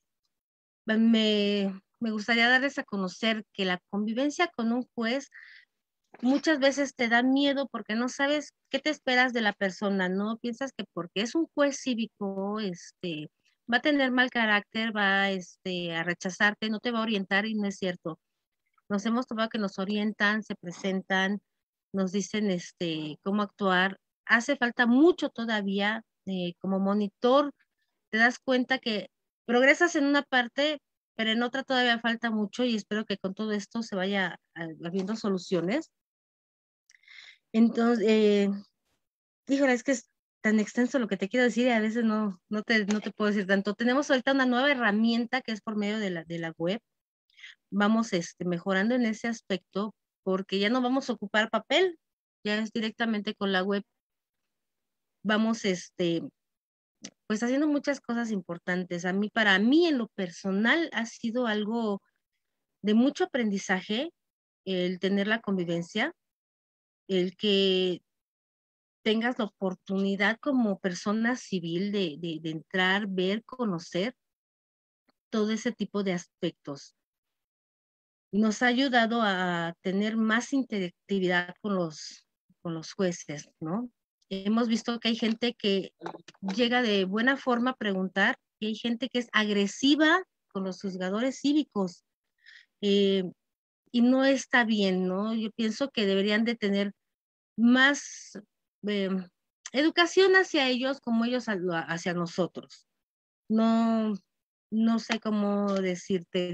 me gustaría darles a conocer que la convivencia con un juez muchas veces te da miedo porque no sabes qué te esperas de la persona, ¿no? Piensas que porque es un juez cívico, va a tener mal carácter, va, a rechazarte, no te va a orientar y no es cierto. Nos hemos tomado que nos orientan, se presentan, nos dicen, cómo actuar. Hace falta mucho todavía, como monitor, te das cuenta que progresas en una parte, pero en otra todavía falta mucho y espero que con todo esto se vaya habiendo soluciones. Entonces, híjole, es que es tan extenso lo que te quiero decir y a veces no te puedo decir tanto. Tenemos ahorita una nueva herramienta que es por medio de la web. Vamos mejorando en ese aspecto porque ya no vamos a ocupar papel, ya es directamente con la web. Vamos, pues haciendo muchas cosas importantes. Para mí en lo personal ha sido algo de mucho aprendizaje el tener la convivencia, el que tengas la oportunidad como persona civil de entrar, ver, conocer todo ese tipo de aspectos. Nos ha ayudado a tener más interactividad con los jueces, ¿no? Hemos visto que hay gente que llega de buena forma a preguntar y hay gente que es agresiva con los juzgadores cívicos eh, y no está bien, ¿no? Yo pienso que deberían de tener más eh, educación hacia ellos como ellos hacia nosotros. No, no sé cómo decirte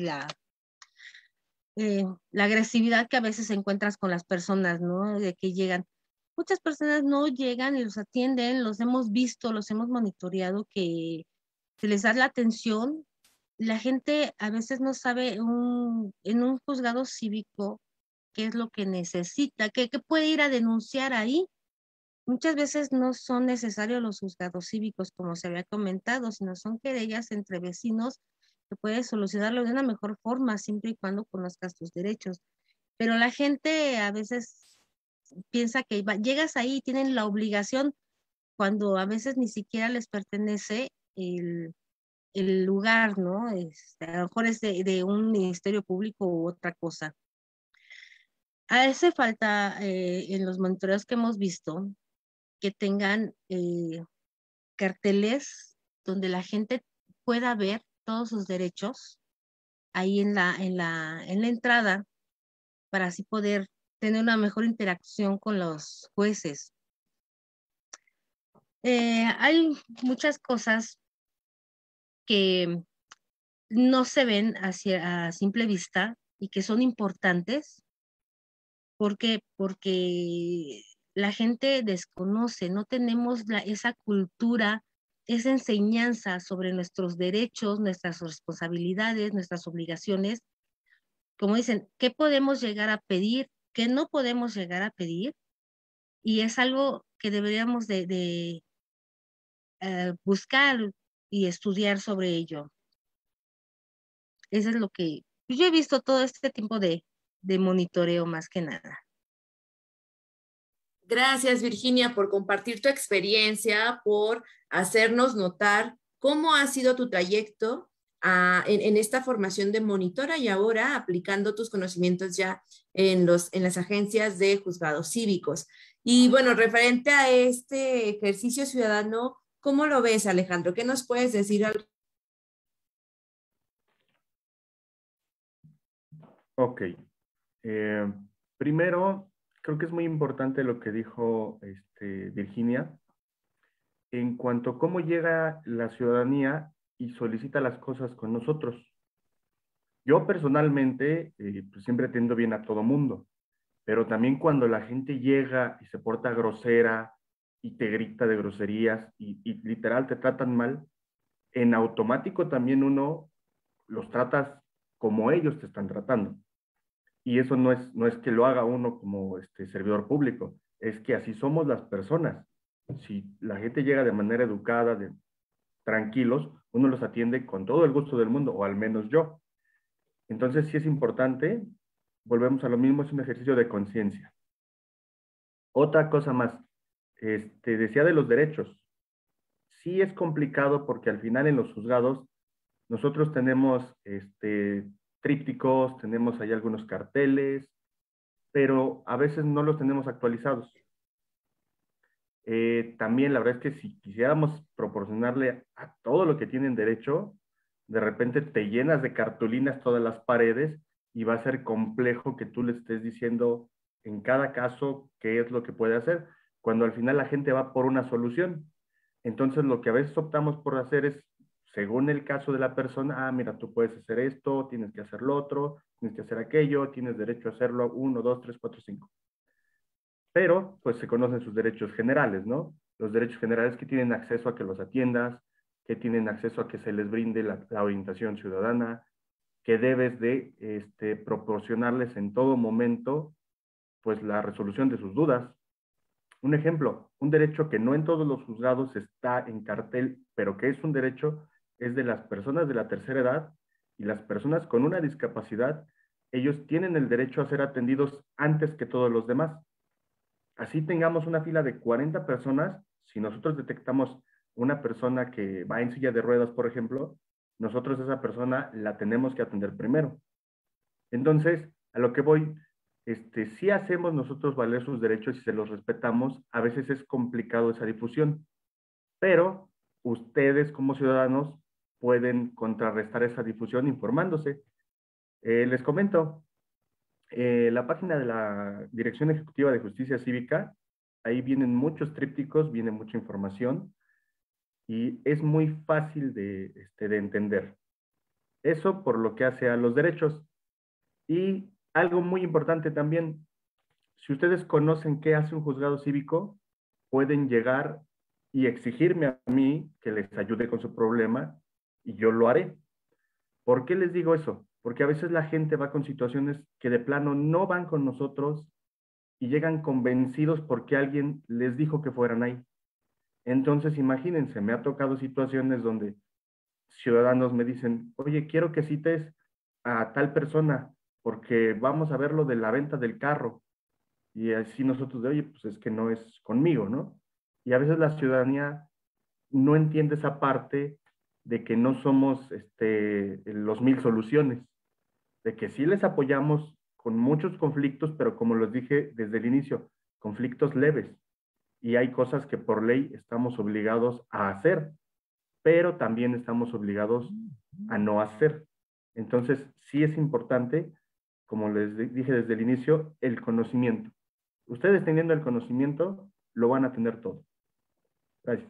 la agresividad que a veces encuentras con las personas, ¿no? De que llegan. Muchas personas no llegan y los atienden, los hemos visto, los hemos monitoreado, que se les da la atención. La gente a veces no sabe en un juzgado cívico qué es lo que necesita, qué puede ir a denunciar ahí. Muchas veces no son necesarios los juzgados cívicos, como se había comentado, sino son querellas entre vecinos que puedes solucionarlo de una mejor forma, siempre y cuando conozcas tus derechos. Pero la gente a veces piensa que llegas ahí y tienen la obligación, cuando a veces ni siquiera les pertenece el lugar, ¿no? A lo mejor es de un ministerio público u otra cosa. Hace falta en los monitoreos que hemos visto que tengan carteles donde la gente pueda ver todos sus derechos ahí en la entrada para así poder tener una mejor interacción con los jueces. Hay muchas cosas que no se ven a simple vista y que son importantes. ¿Por qué? Porque la gente desconoce, no tenemos esa cultura, esa enseñanza sobre nuestros derechos, nuestras responsabilidades, nuestras obligaciones. Como dicen, ¿qué podemos llegar a pedir? ¿Qué no podemos llegar a pedir? Y es algo que deberíamos de buscar y estudiar sobre ello. Eso es lo que yo he visto todo este tiempo de monitoreo más que nada. Gracias, Virginia, por compartir tu experiencia, por hacernos notar cómo ha sido tu trayecto en esta formación de monitora y ahora aplicando tus conocimientos ya en las agencias de juzgados cívicos. Y bueno, referente a este ejercicio ciudadano, ¿cómo lo ves, Alejandro? ¿Qué nos puedes decir al... Ok. Primero, creo que es muy importante lo que dijo Virginia en cuanto a cómo llega la ciudadanía y solicita las cosas con nosotros. Yo personalmente pues siempre atiendo bien a todo mundo, pero también cuando la gente llega y se porta grosera y te grita de groserías y literal te tratan mal, en automático también uno los tratas como ellos te están tratando. Y eso no es que lo haga uno como servidor público, es que así somos las personas. Si la gente llega de manera educada, tranquilos, uno los atiende con todo el gusto del mundo, o al menos yo. Entonces sí es importante, volvemos a lo mismo, es un ejercicio de conciencia. Otra cosa más, decía de los derechos. Sí es complicado porque al final en los juzgados nosotros tenemos trípticos, tenemos ahí algunos carteles, pero a veces no los tenemos actualizados. También la verdad es que si quisiéramos proporcionarle a todo lo que tienen derecho, de repente te llenas de cartulinas todas las paredes y va a ser complejo que tú le estés diciendo en cada caso qué es lo que puede hacer, cuando al final la gente va por una solución. Entonces lo que a veces optamos por hacer es, según el caso de la persona, mira, tú puedes hacer esto, tienes que hacer lo otro, tienes que hacer aquello, tienes derecho a hacerlo 1, 2, 3, 4, 5. Pero pues se conocen sus derechos generales, ¿no? Los derechos generales que tienen acceso a que los atiendas, que tienen acceso a que se les brinde la orientación ciudadana, que debes de proporcionarles en todo momento pues la resolución de sus dudas. Un ejemplo, un derecho que no en todos los juzgados está en cartel, pero que es un derecho, es de las personas de la tercera edad y las personas con una discapacidad. Ellos tienen el derecho a ser atendidos antes que todos los demás. Así tengamos una fila de 40 personas, si nosotros detectamos una persona que va en silla de ruedas, por ejemplo, nosotros esa persona la tenemos que atender primero. Entonces, a lo que voy, si hacemos nosotros valer sus derechos y se los respetamos, a veces es complicado esa difusión, pero ustedes como ciudadanos pueden contrarrestar esa difusión informándose. Les comento, la página de la Dirección Ejecutiva de Justicia Cívica, ahí vienen muchos trípticos, viene mucha información y es muy fácil de entender. Eso por lo que hace a los derechos. Y algo muy importante también, si ustedes conocen qué hace un juzgado cívico, pueden llegar y exigirme a mí que les ayude con su problema y yo lo haré. ¿Por qué les digo eso? Porque a veces la gente va con situaciones que de plano no van con nosotros y llegan convencidos porque alguien les dijo que fueran ahí. Entonces, imagínense, me ha tocado situaciones donde ciudadanos me dicen, oye, quiero que cites a tal persona porque vamos a ver lo de la venta del carro. Y así nosotros de, oye, pues es que no es conmigo, ¿no? Y a veces la ciudadanía no entiende esa parte de que no somos los mil soluciones, de que sí les apoyamos con muchos conflictos, pero como les dije desde el inicio, conflictos leves. Y hay cosas que por ley estamos obligados a hacer, pero también estamos obligados a no hacer. Entonces, sí es importante, como les dije desde el inicio, el conocimiento. Ustedes teniendo el conocimiento, lo van a tener todo. Gracias.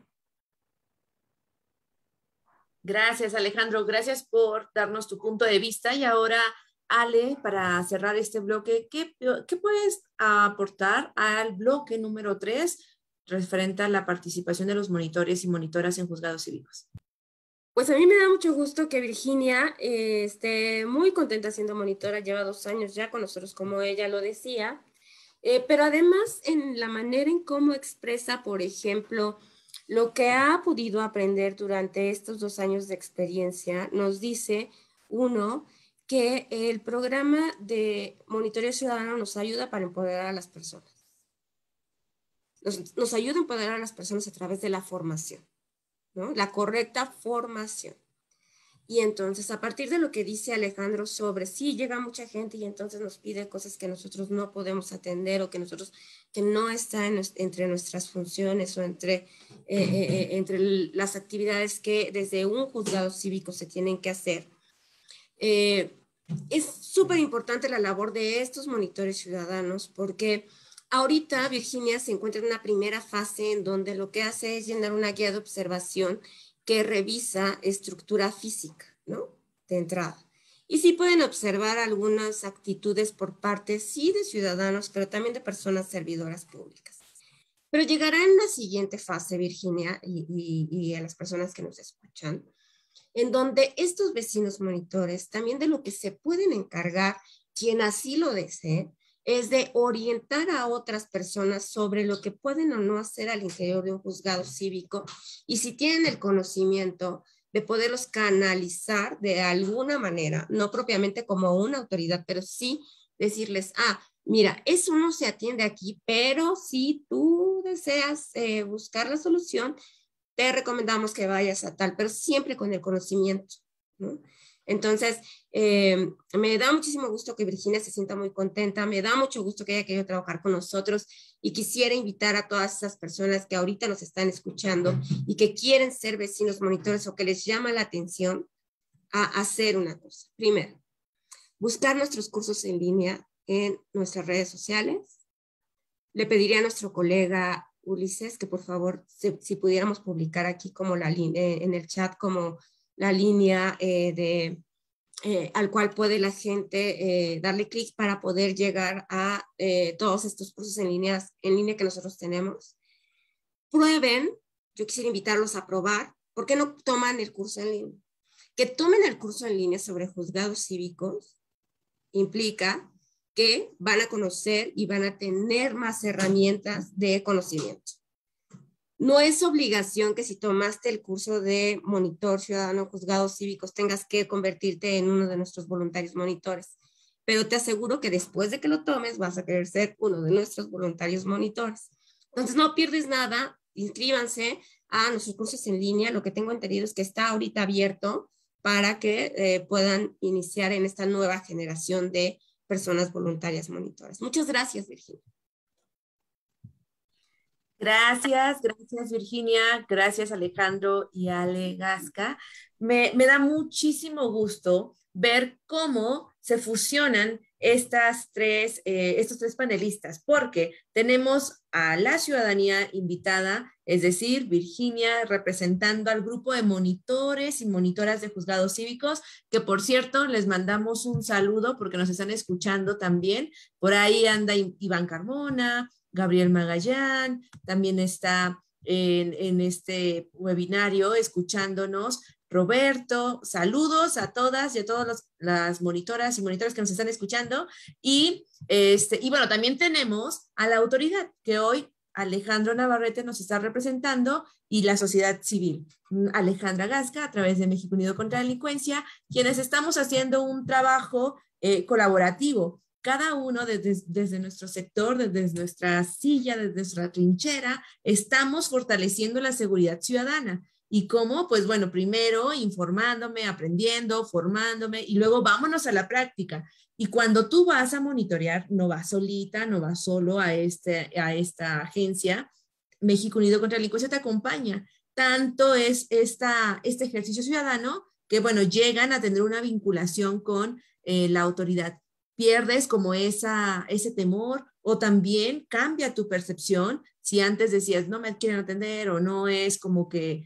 Gracias, Alejandro. Gracias por darnos tu punto de vista. Y ahora, Ale, para cerrar este bloque, ¿qué puedes aportar al bloque número 3 referente a la participación de los monitores y monitoras en juzgados cívicos? Pues a mí me da mucho gusto que Virginia esté muy contenta siendo monitora, lleva 2 años ya con nosotros, como ella lo decía, pero además en la manera en cómo expresa, por ejemplo, lo que ha podido aprender durante estos 2 años de experiencia, nos dice, uno, que el programa de monitoreo ciudadano nos ayuda para empoderar a las personas. nos ayuda a empoderar a las personas a través de la formación, ¿no? La correcta formación. Y entonces, a partir de lo que dice Alejandro sobre sí, llega mucha gente y entonces nos pide cosas que nosotros no podemos atender o que no está entre nuestras funciones o entre las actividades que desde un juzgado cívico se tienen que hacer. Es súper importante la labor de estos monitores ciudadanos porque ahorita Virginia se encuentra en una primera fase en donde lo que hace es llenar una guía de observación que revisa estructura física, ¿no? De entrada. Y sí pueden observar algunas actitudes por parte, sí, de ciudadanos, pero también de personas servidoras públicas. Pero llegará en una siguiente fase, Virginia, y a las personas que nos escuchan, en donde estos vecinos monitores, también de lo que se pueden encargar, quien así lo desee, es de orientar a otras personas sobre lo que pueden o no hacer al interior de un juzgado cívico y si tienen el conocimiento de poderlos canalizar de alguna manera, no propiamente como una autoridad, pero sí decirles, mira, eso no se atiende aquí, pero si tú deseas buscar la solución, te recomendamos que vayas a tal, pero siempre con el conocimiento, ¿no? Entonces, me da muchísimo gusto que Virginia se sienta muy contenta, me da mucho gusto que haya querido trabajar con nosotros y quisiera invitar a todas esas personas que ahorita nos están escuchando y que quieren ser vecinos monitores o que les llama la atención a hacer una cosa. Primero, buscar nuestros cursos en línea en nuestras redes sociales. Le pediría a nuestro colega Ulises que por favor, si pudiéramos publicar aquí como en el chat como la línea al cual puede la gente darle clic para poder llegar a todos estos cursos en línea que nosotros tenemos. Prueben, yo quisiera invitarlos a probar, ¿por qué no toman el curso en línea? Que tomen el curso en línea sobre juzgados cívicos implica que van a conocer y van a tener más herramientas de conocimiento. No es obligación que si tomaste el curso de monitor ciudadano en juzgados cívicos tengas que convertirte en uno de nuestros voluntarios monitores, pero te aseguro que después de que lo tomes vas a querer ser uno de nuestros voluntarios monitores. Entonces no pierdes nada, inscríbanse a nuestros cursos en línea. Lo que tengo entendido es que está ahorita abierto para que puedan iniciar en esta nueva generación de personas voluntarias monitores. Muchas gracias, Virginia. Gracias Virginia, gracias Alejandro y Ale Gasca. Me da muchísimo gusto ver cómo se fusionan estos tres panelistas, porque tenemos a la ciudadanía invitada, es decir, Virginia representando al grupo de monitores y monitoras de juzgados cívicos, que por cierto les mandamos un saludo porque nos están escuchando también. Por ahí anda Iván Carmona, Gabriel Magallán, también está en este webinario escuchándonos Roberto. Saludos a todas y a todas las monitoras y monitores que nos están escuchando. Y bueno, también tenemos a la autoridad que hoy Alejandro Navarrete nos está representando y la sociedad civil, Alejandra Gasca, a través de México Unido contra la Delincuencia, quienes estamos haciendo un trabajo colaborativo. Cada uno desde nuestro sector, desde nuestra silla, desde nuestra trinchera, estamos fortaleciendo la seguridad ciudadana. ¿Y cómo? Pues bueno, primero informándome, aprendiendo, formándome y luego vámonos a la práctica. Y cuando tú vas a monitorear, no vas solita, no vas solo a esta agencia, México Unido contra la Delincuencia te acompaña. Tanto es este ejercicio ciudadano que, bueno, llegan a tener una vinculación con la autoridad. Pierdes como ese temor o también cambia tu percepción. Si antes decías no me quieren atender o no es como que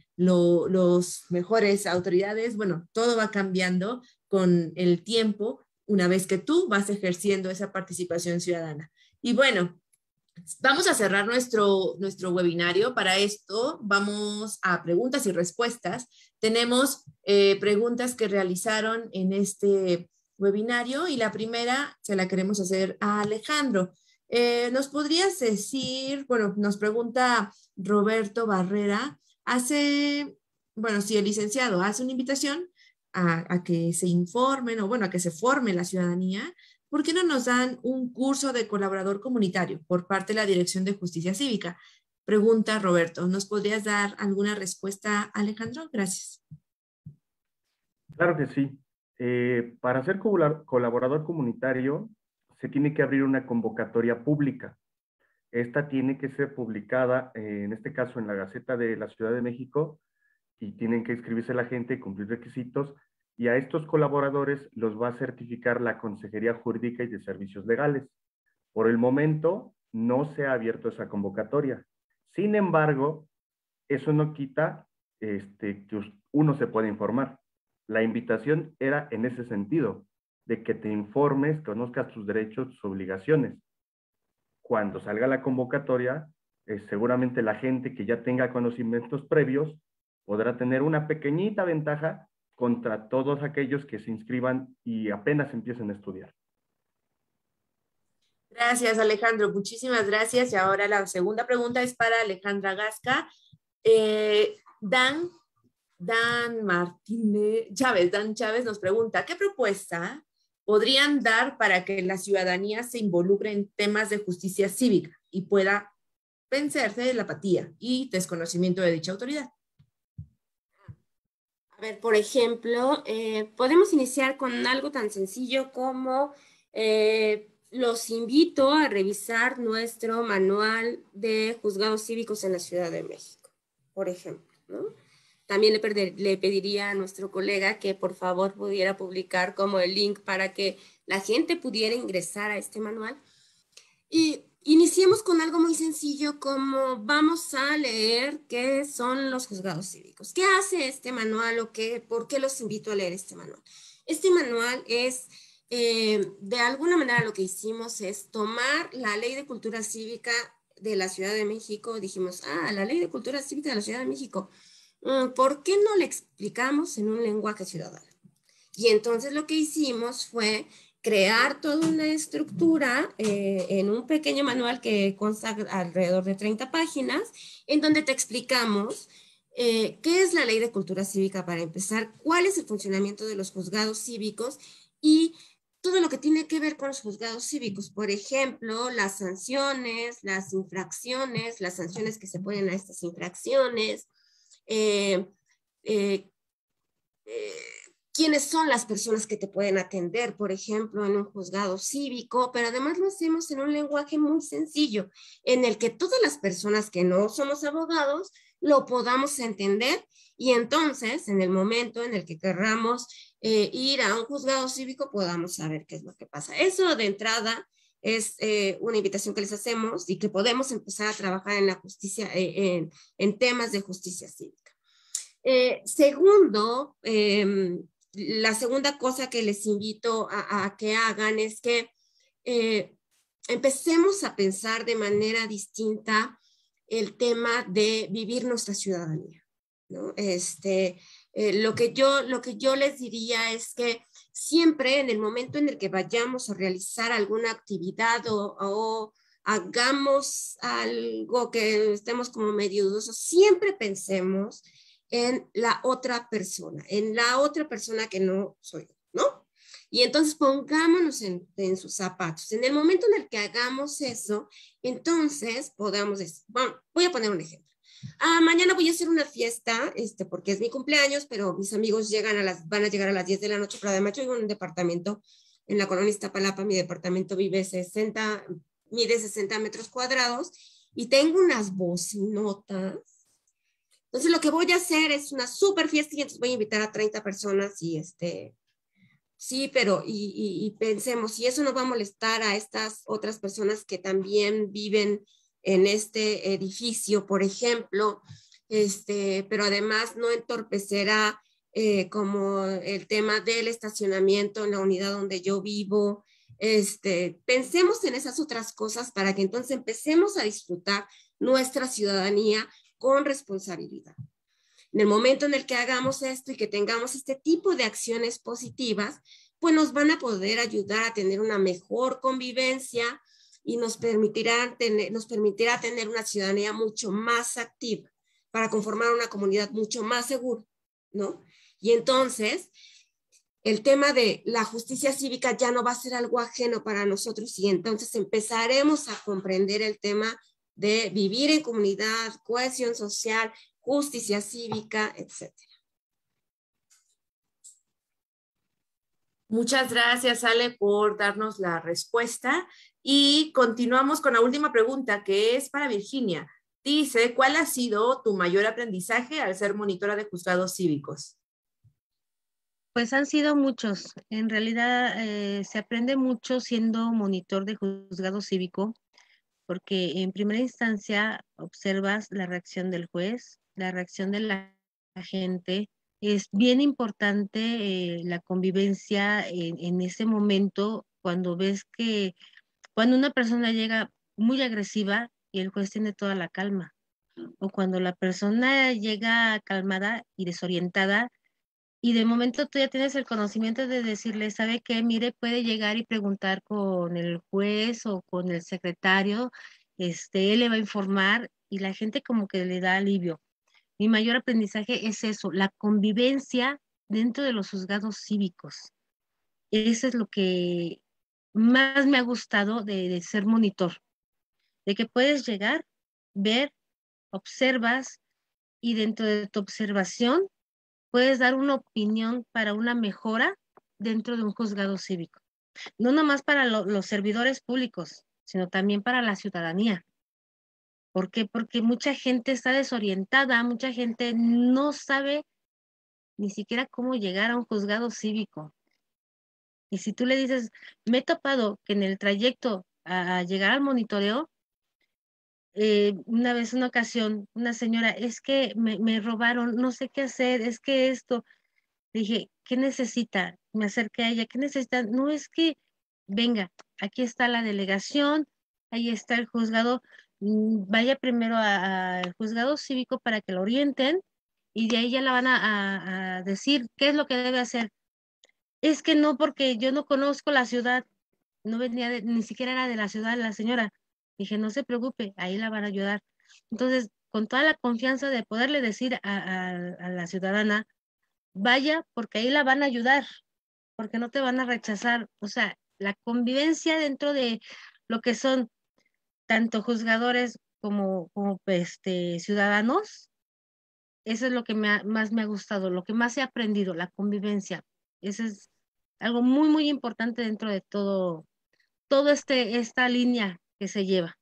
los mejores autoridades, bueno, todo va cambiando con el tiempo una vez que tú vas ejerciendo esa participación ciudadana. Y bueno, vamos a cerrar nuestro webinario. Para esto vamos a preguntas y respuestas. Tenemos preguntas que realizaron en este webinario y la primera se la queremos hacer a Alejandro. ¿Nos podrías decir, bueno, nos pregunta Roberto Barrera, si el licenciado hace una invitación a que se informen o bueno, a que se forme la ciudadanía, ¿por qué no nos dan un curso de colaborador comunitario por parte de la Dirección de Justicia Cívica? pregunta Roberto. ¿Nos podrías dar alguna respuesta, Alejandro? Gracias. Claro que sí. Para ser colaborador comunitario, se tiene que abrir una convocatoria pública. Esta tiene que ser publicada, en este caso, en la Gaceta de la Ciudad de México, y tienen que inscribirse la gente y cumplir requisitos, y a estos colaboradores los va a certificar la Consejería Jurídica y de Servicios Legales. Por el momento, no se ha abierto esa convocatoria. Sin embargo, eso no quita que uno se pueda informar. La invitación era en ese sentido, de que te informes, conozcas tus derechos, tus obligaciones. Cuando salga la convocatoria, seguramente la gente que ya tenga conocimientos previos podrá tener una pequeñita ventaja contra todos aquellos que se inscriban y apenas empiecen a estudiar. Gracias, Alejandro. Muchísimas gracias. Y ahora la segunda pregunta es para Alejandra Gasca. Dan Chávez nos pregunta, ¿qué propuesta podrían dar para que la ciudadanía se involucre en temas de justicia cívica y pueda vencerse de la apatía y desconocimiento de dicha autoridad? A ver, por ejemplo, podemos iniciar con algo tan sencillo como los invito a revisar nuestro manual de juzgados cívicos en la Ciudad de México, por ejemplo, ¿no? También le pediría a nuestro colega que por favor pudiera publicar como el link para que la gente pudiera ingresar a este manual. Y iniciemos con algo muy sencillo como vamos a leer qué son los juzgados cívicos. ¿Qué hace este manual o por qué los invito a leer este manual? Este manual es, de alguna manera lo que hicimos es tomar la Ley de Cultura Cívica de la Ciudad de México. Dijimos, la Ley de Cultura Cívica de la Ciudad de México, ¿por qué no la explicamos en un lenguaje ciudadano? Y entonces lo que hicimos fue crear toda una estructura en un pequeño manual que consta alrededor de 30 páginas, en donde te explicamos qué es la Ley de Cultura Cívica para empezar, cuál es el funcionamiento de los juzgados cívicos y todo lo que tiene que ver con los juzgados cívicos. Por ejemplo, las sanciones, las infracciones, las sanciones que se ponen a estas infracciones, quiénes son las personas que te pueden atender, por ejemplo, en un juzgado cívico, pero además lo hacemos en un lenguaje muy sencillo, en el que todas las personas que no somos abogados lo podamos entender, y entonces, en el momento en el que querramos ir a un juzgado cívico, podamos saber qué es lo que pasa. Eso de entrada es una invitación que les hacemos y que podemos empezar a trabajar en la justicia, en temas de justicia cívica. Segundo, la segunda cosa que les invito a que hagan es que empecemos a pensar de manera distinta el tema de vivir nuestra ciudadanía, ¿no? Lo que yo les diría es que siempre en el momento en el que vayamos a realizar alguna actividad o hagamos algo que estemos como medio dudosos, siempre pensemos en la otra persona que no soy yo, ¿no? Y entonces pongámonos en sus zapatos. En el momento en el que hagamos eso, entonces podamos decir, bueno, voy a poner un ejemplo. Mañana voy a hacer una fiesta, porque es mi cumpleaños, pero mis amigos van a llegar a las 10 de la noche, pero además yo vivo en un departamento en la colonia Iztapalapa. Mi departamento mide 60 metros cuadrados y tengo unas bocinotas. Entonces lo que voy a hacer es una súper fiesta y entonces voy a invitar a 30 personas y sí, pero y pensemos, y eso no va a molestar a estas otras personas que también viven en este edificio, por ejemplo, pero además no entorpecerá como el tema del estacionamiento en la unidad donde yo vivo. Pensemos en esas otras cosas para que entonces empecemos a disfrutar nuestra ciudadanía con responsabilidad. En el momento en el que hagamos esto y que tengamos este tipo de acciones positivas, pues nos van a poder ayudar a tener una mejor convivencia y nos permitirá tener una ciudadanía mucho más activa para conformar una comunidad mucho más segura, ¿no? Y entonces, el tema de la justicia cívica ya no va a ser algo ajeno para nosotros y entonces empezaremos a comprender el tema de vivir en comunidad, cohesión social, justicia cívica, etc. Muchas gracias, Ale, por darnos la respuesta. Y continuamos con la última pregunta, que es para Virginia. Dice, ¿cuál ha sido tu mayor aprendizaje al ser monitora de juzgados cívicos? Pues han sido muchos. En realidad se aprende mucho siendo monitor de juzgado cívico, porque en primera instancia observas la reacción del juez, la reacción de la gente. Es bien importante la convivencia en ese momento cuando ves que cuando una persona llega muy agresiva y el juez tiene toda la calma, o cuando la persona llega calmada y desorientada y de momento tú ya tienes el conocimiento de decirle, ¿sabe qué? Mire, puede llegar y preguntar con el juez o con el secretario, él le va a informar y la gente como que le da alivio. Mi mayor aprendizaje es eso, la convivencia dentro de los juzgados cívicos. Eso es lo que más me ha gustado de ser monitor, de que puedes llegar, ver, observas y dentro de tu observación puedes dar una opinión para una mejora dentro de un juzgado cívico. No nomás para los servidores públicos, sino también para la ciudadanía. ¿Por qué? Porque mucha gente está desorientada, mucha gente no sabe ni siquiera cómo llegar a un juzgado cívico. Y si tú le dices, me he topado que en el trayecto a llegar al monitoreo, una vez, una ocasión, una señora, es que me robaron, no sé qué hacer, es que esto. Dije, ¿qué necesita? Me acerqué a ella, ¿qué necesita? No, es que, venga, aquí está la delegación, ahí está el juzgado, vaya primero al juzgado cívico para que lo orienten y de ahí ya la van a decir qué es lo que debe hacer. Es que no, porque yo no conozco la ciudad, no venía ni siquiera era de la ciudad la señora. Dije, no se preocupe, ahí la van a ayudar. Entonces, con toda la confianza de poderle decir a la ciudadana, vaya, porque ahí la van a ayudar, porque no te van a rechazar. O sea, la convivencia dentro de lo que son tanto juzgadores como ciudadanos, eso es lo que más me ha gustado, lo que más he aprendido, la convivencia. Eso es algo muy, muy importante dentro de todo esta línea que se lleva.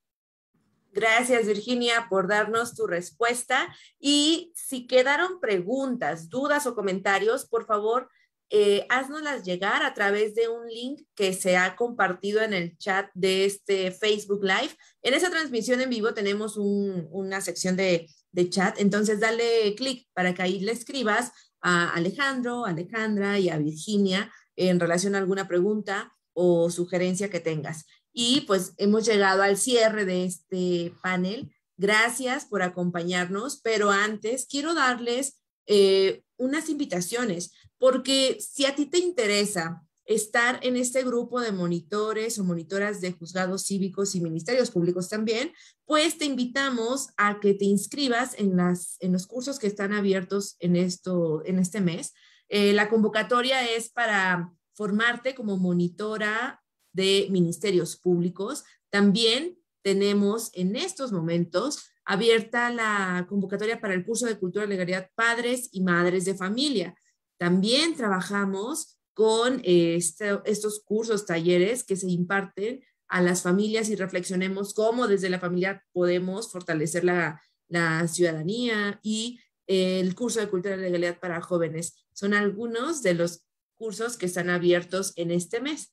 Gracias, Virginia, por darnos tu respuesta. Y si quedaron preguntas, dudas o comentarios, por favor, háznoslas llegar a través de un link que se ha compartido en el chat de este Facebook Live. En esa transmisión en vivo tenemos una sección de chat, entonces dale clic para que ahí le escribas a Alejandro, Alejandra y a Virginia en relación a alguna pregunta o sugerencia que tengas. Y pues hemos llegado al cierre de este panel. Gracias por acompañarnos, pero antes quiero darles unas invitaciones, porque si a ti te interesa estar en este grupo de monitores o monitoras de juzgados cívicos y ministerios públicos también, pues te invitamos a que te inscribas en los cursos que están abiertos en este mes. La convocatoria es para formarte como monitora de ministerios públicos. También tenemos en estos momentos abierta la convocatoria para el curso de Cultura y Legalidad Padres y Madres de Familia. También trabajamos con estos cursos, talleres que se imparten a las familias y reflexionemos cómo desde la familia podemos fortalecer la ciudadanía y el curso de Cultura y Legalidad para jóvenes. Son algunos de los cursos que están abiertos en este mes.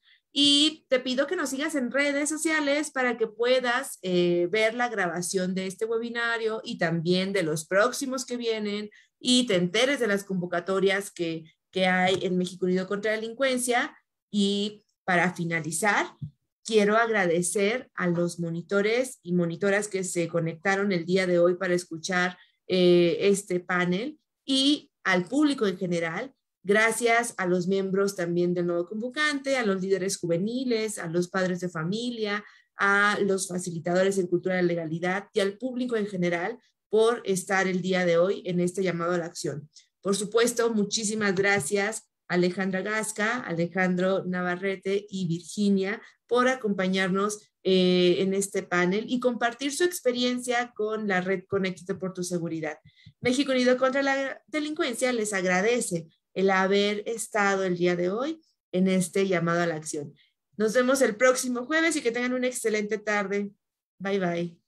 Y te pido que nos sigas en redes sociales para que puedas ver la grabación de este webinario y también de los próximos que vienen y te enteres de las convocatorias que hay en México Unido contra la Delincuencia. Y para finalizar, quiero agradecer a los monitores y monitoras que se conectaron el día de hoy para escuchar este panel y al público en general. Gracias a los miembros también del nuevo convocante, a los líderes juveniles, a los padres de familia, a los facilitadores en cultura de legalidad y al público en general por estar el día de hoy en este llamado a la acción. Por supuesto, muchísimas gracias Alejandra Gasca, Alejandro Navarrete y Virginia por acompañarnos en este panel y compartir su experiencia con la red Conéctate por tu Seguridad. México Unido contra la Delincuencia les agradece el haber estado el día de hoy en este llamado a la acción. Nos vemos el próximo jueves y que tengan una excelente tarde. Bye, bye.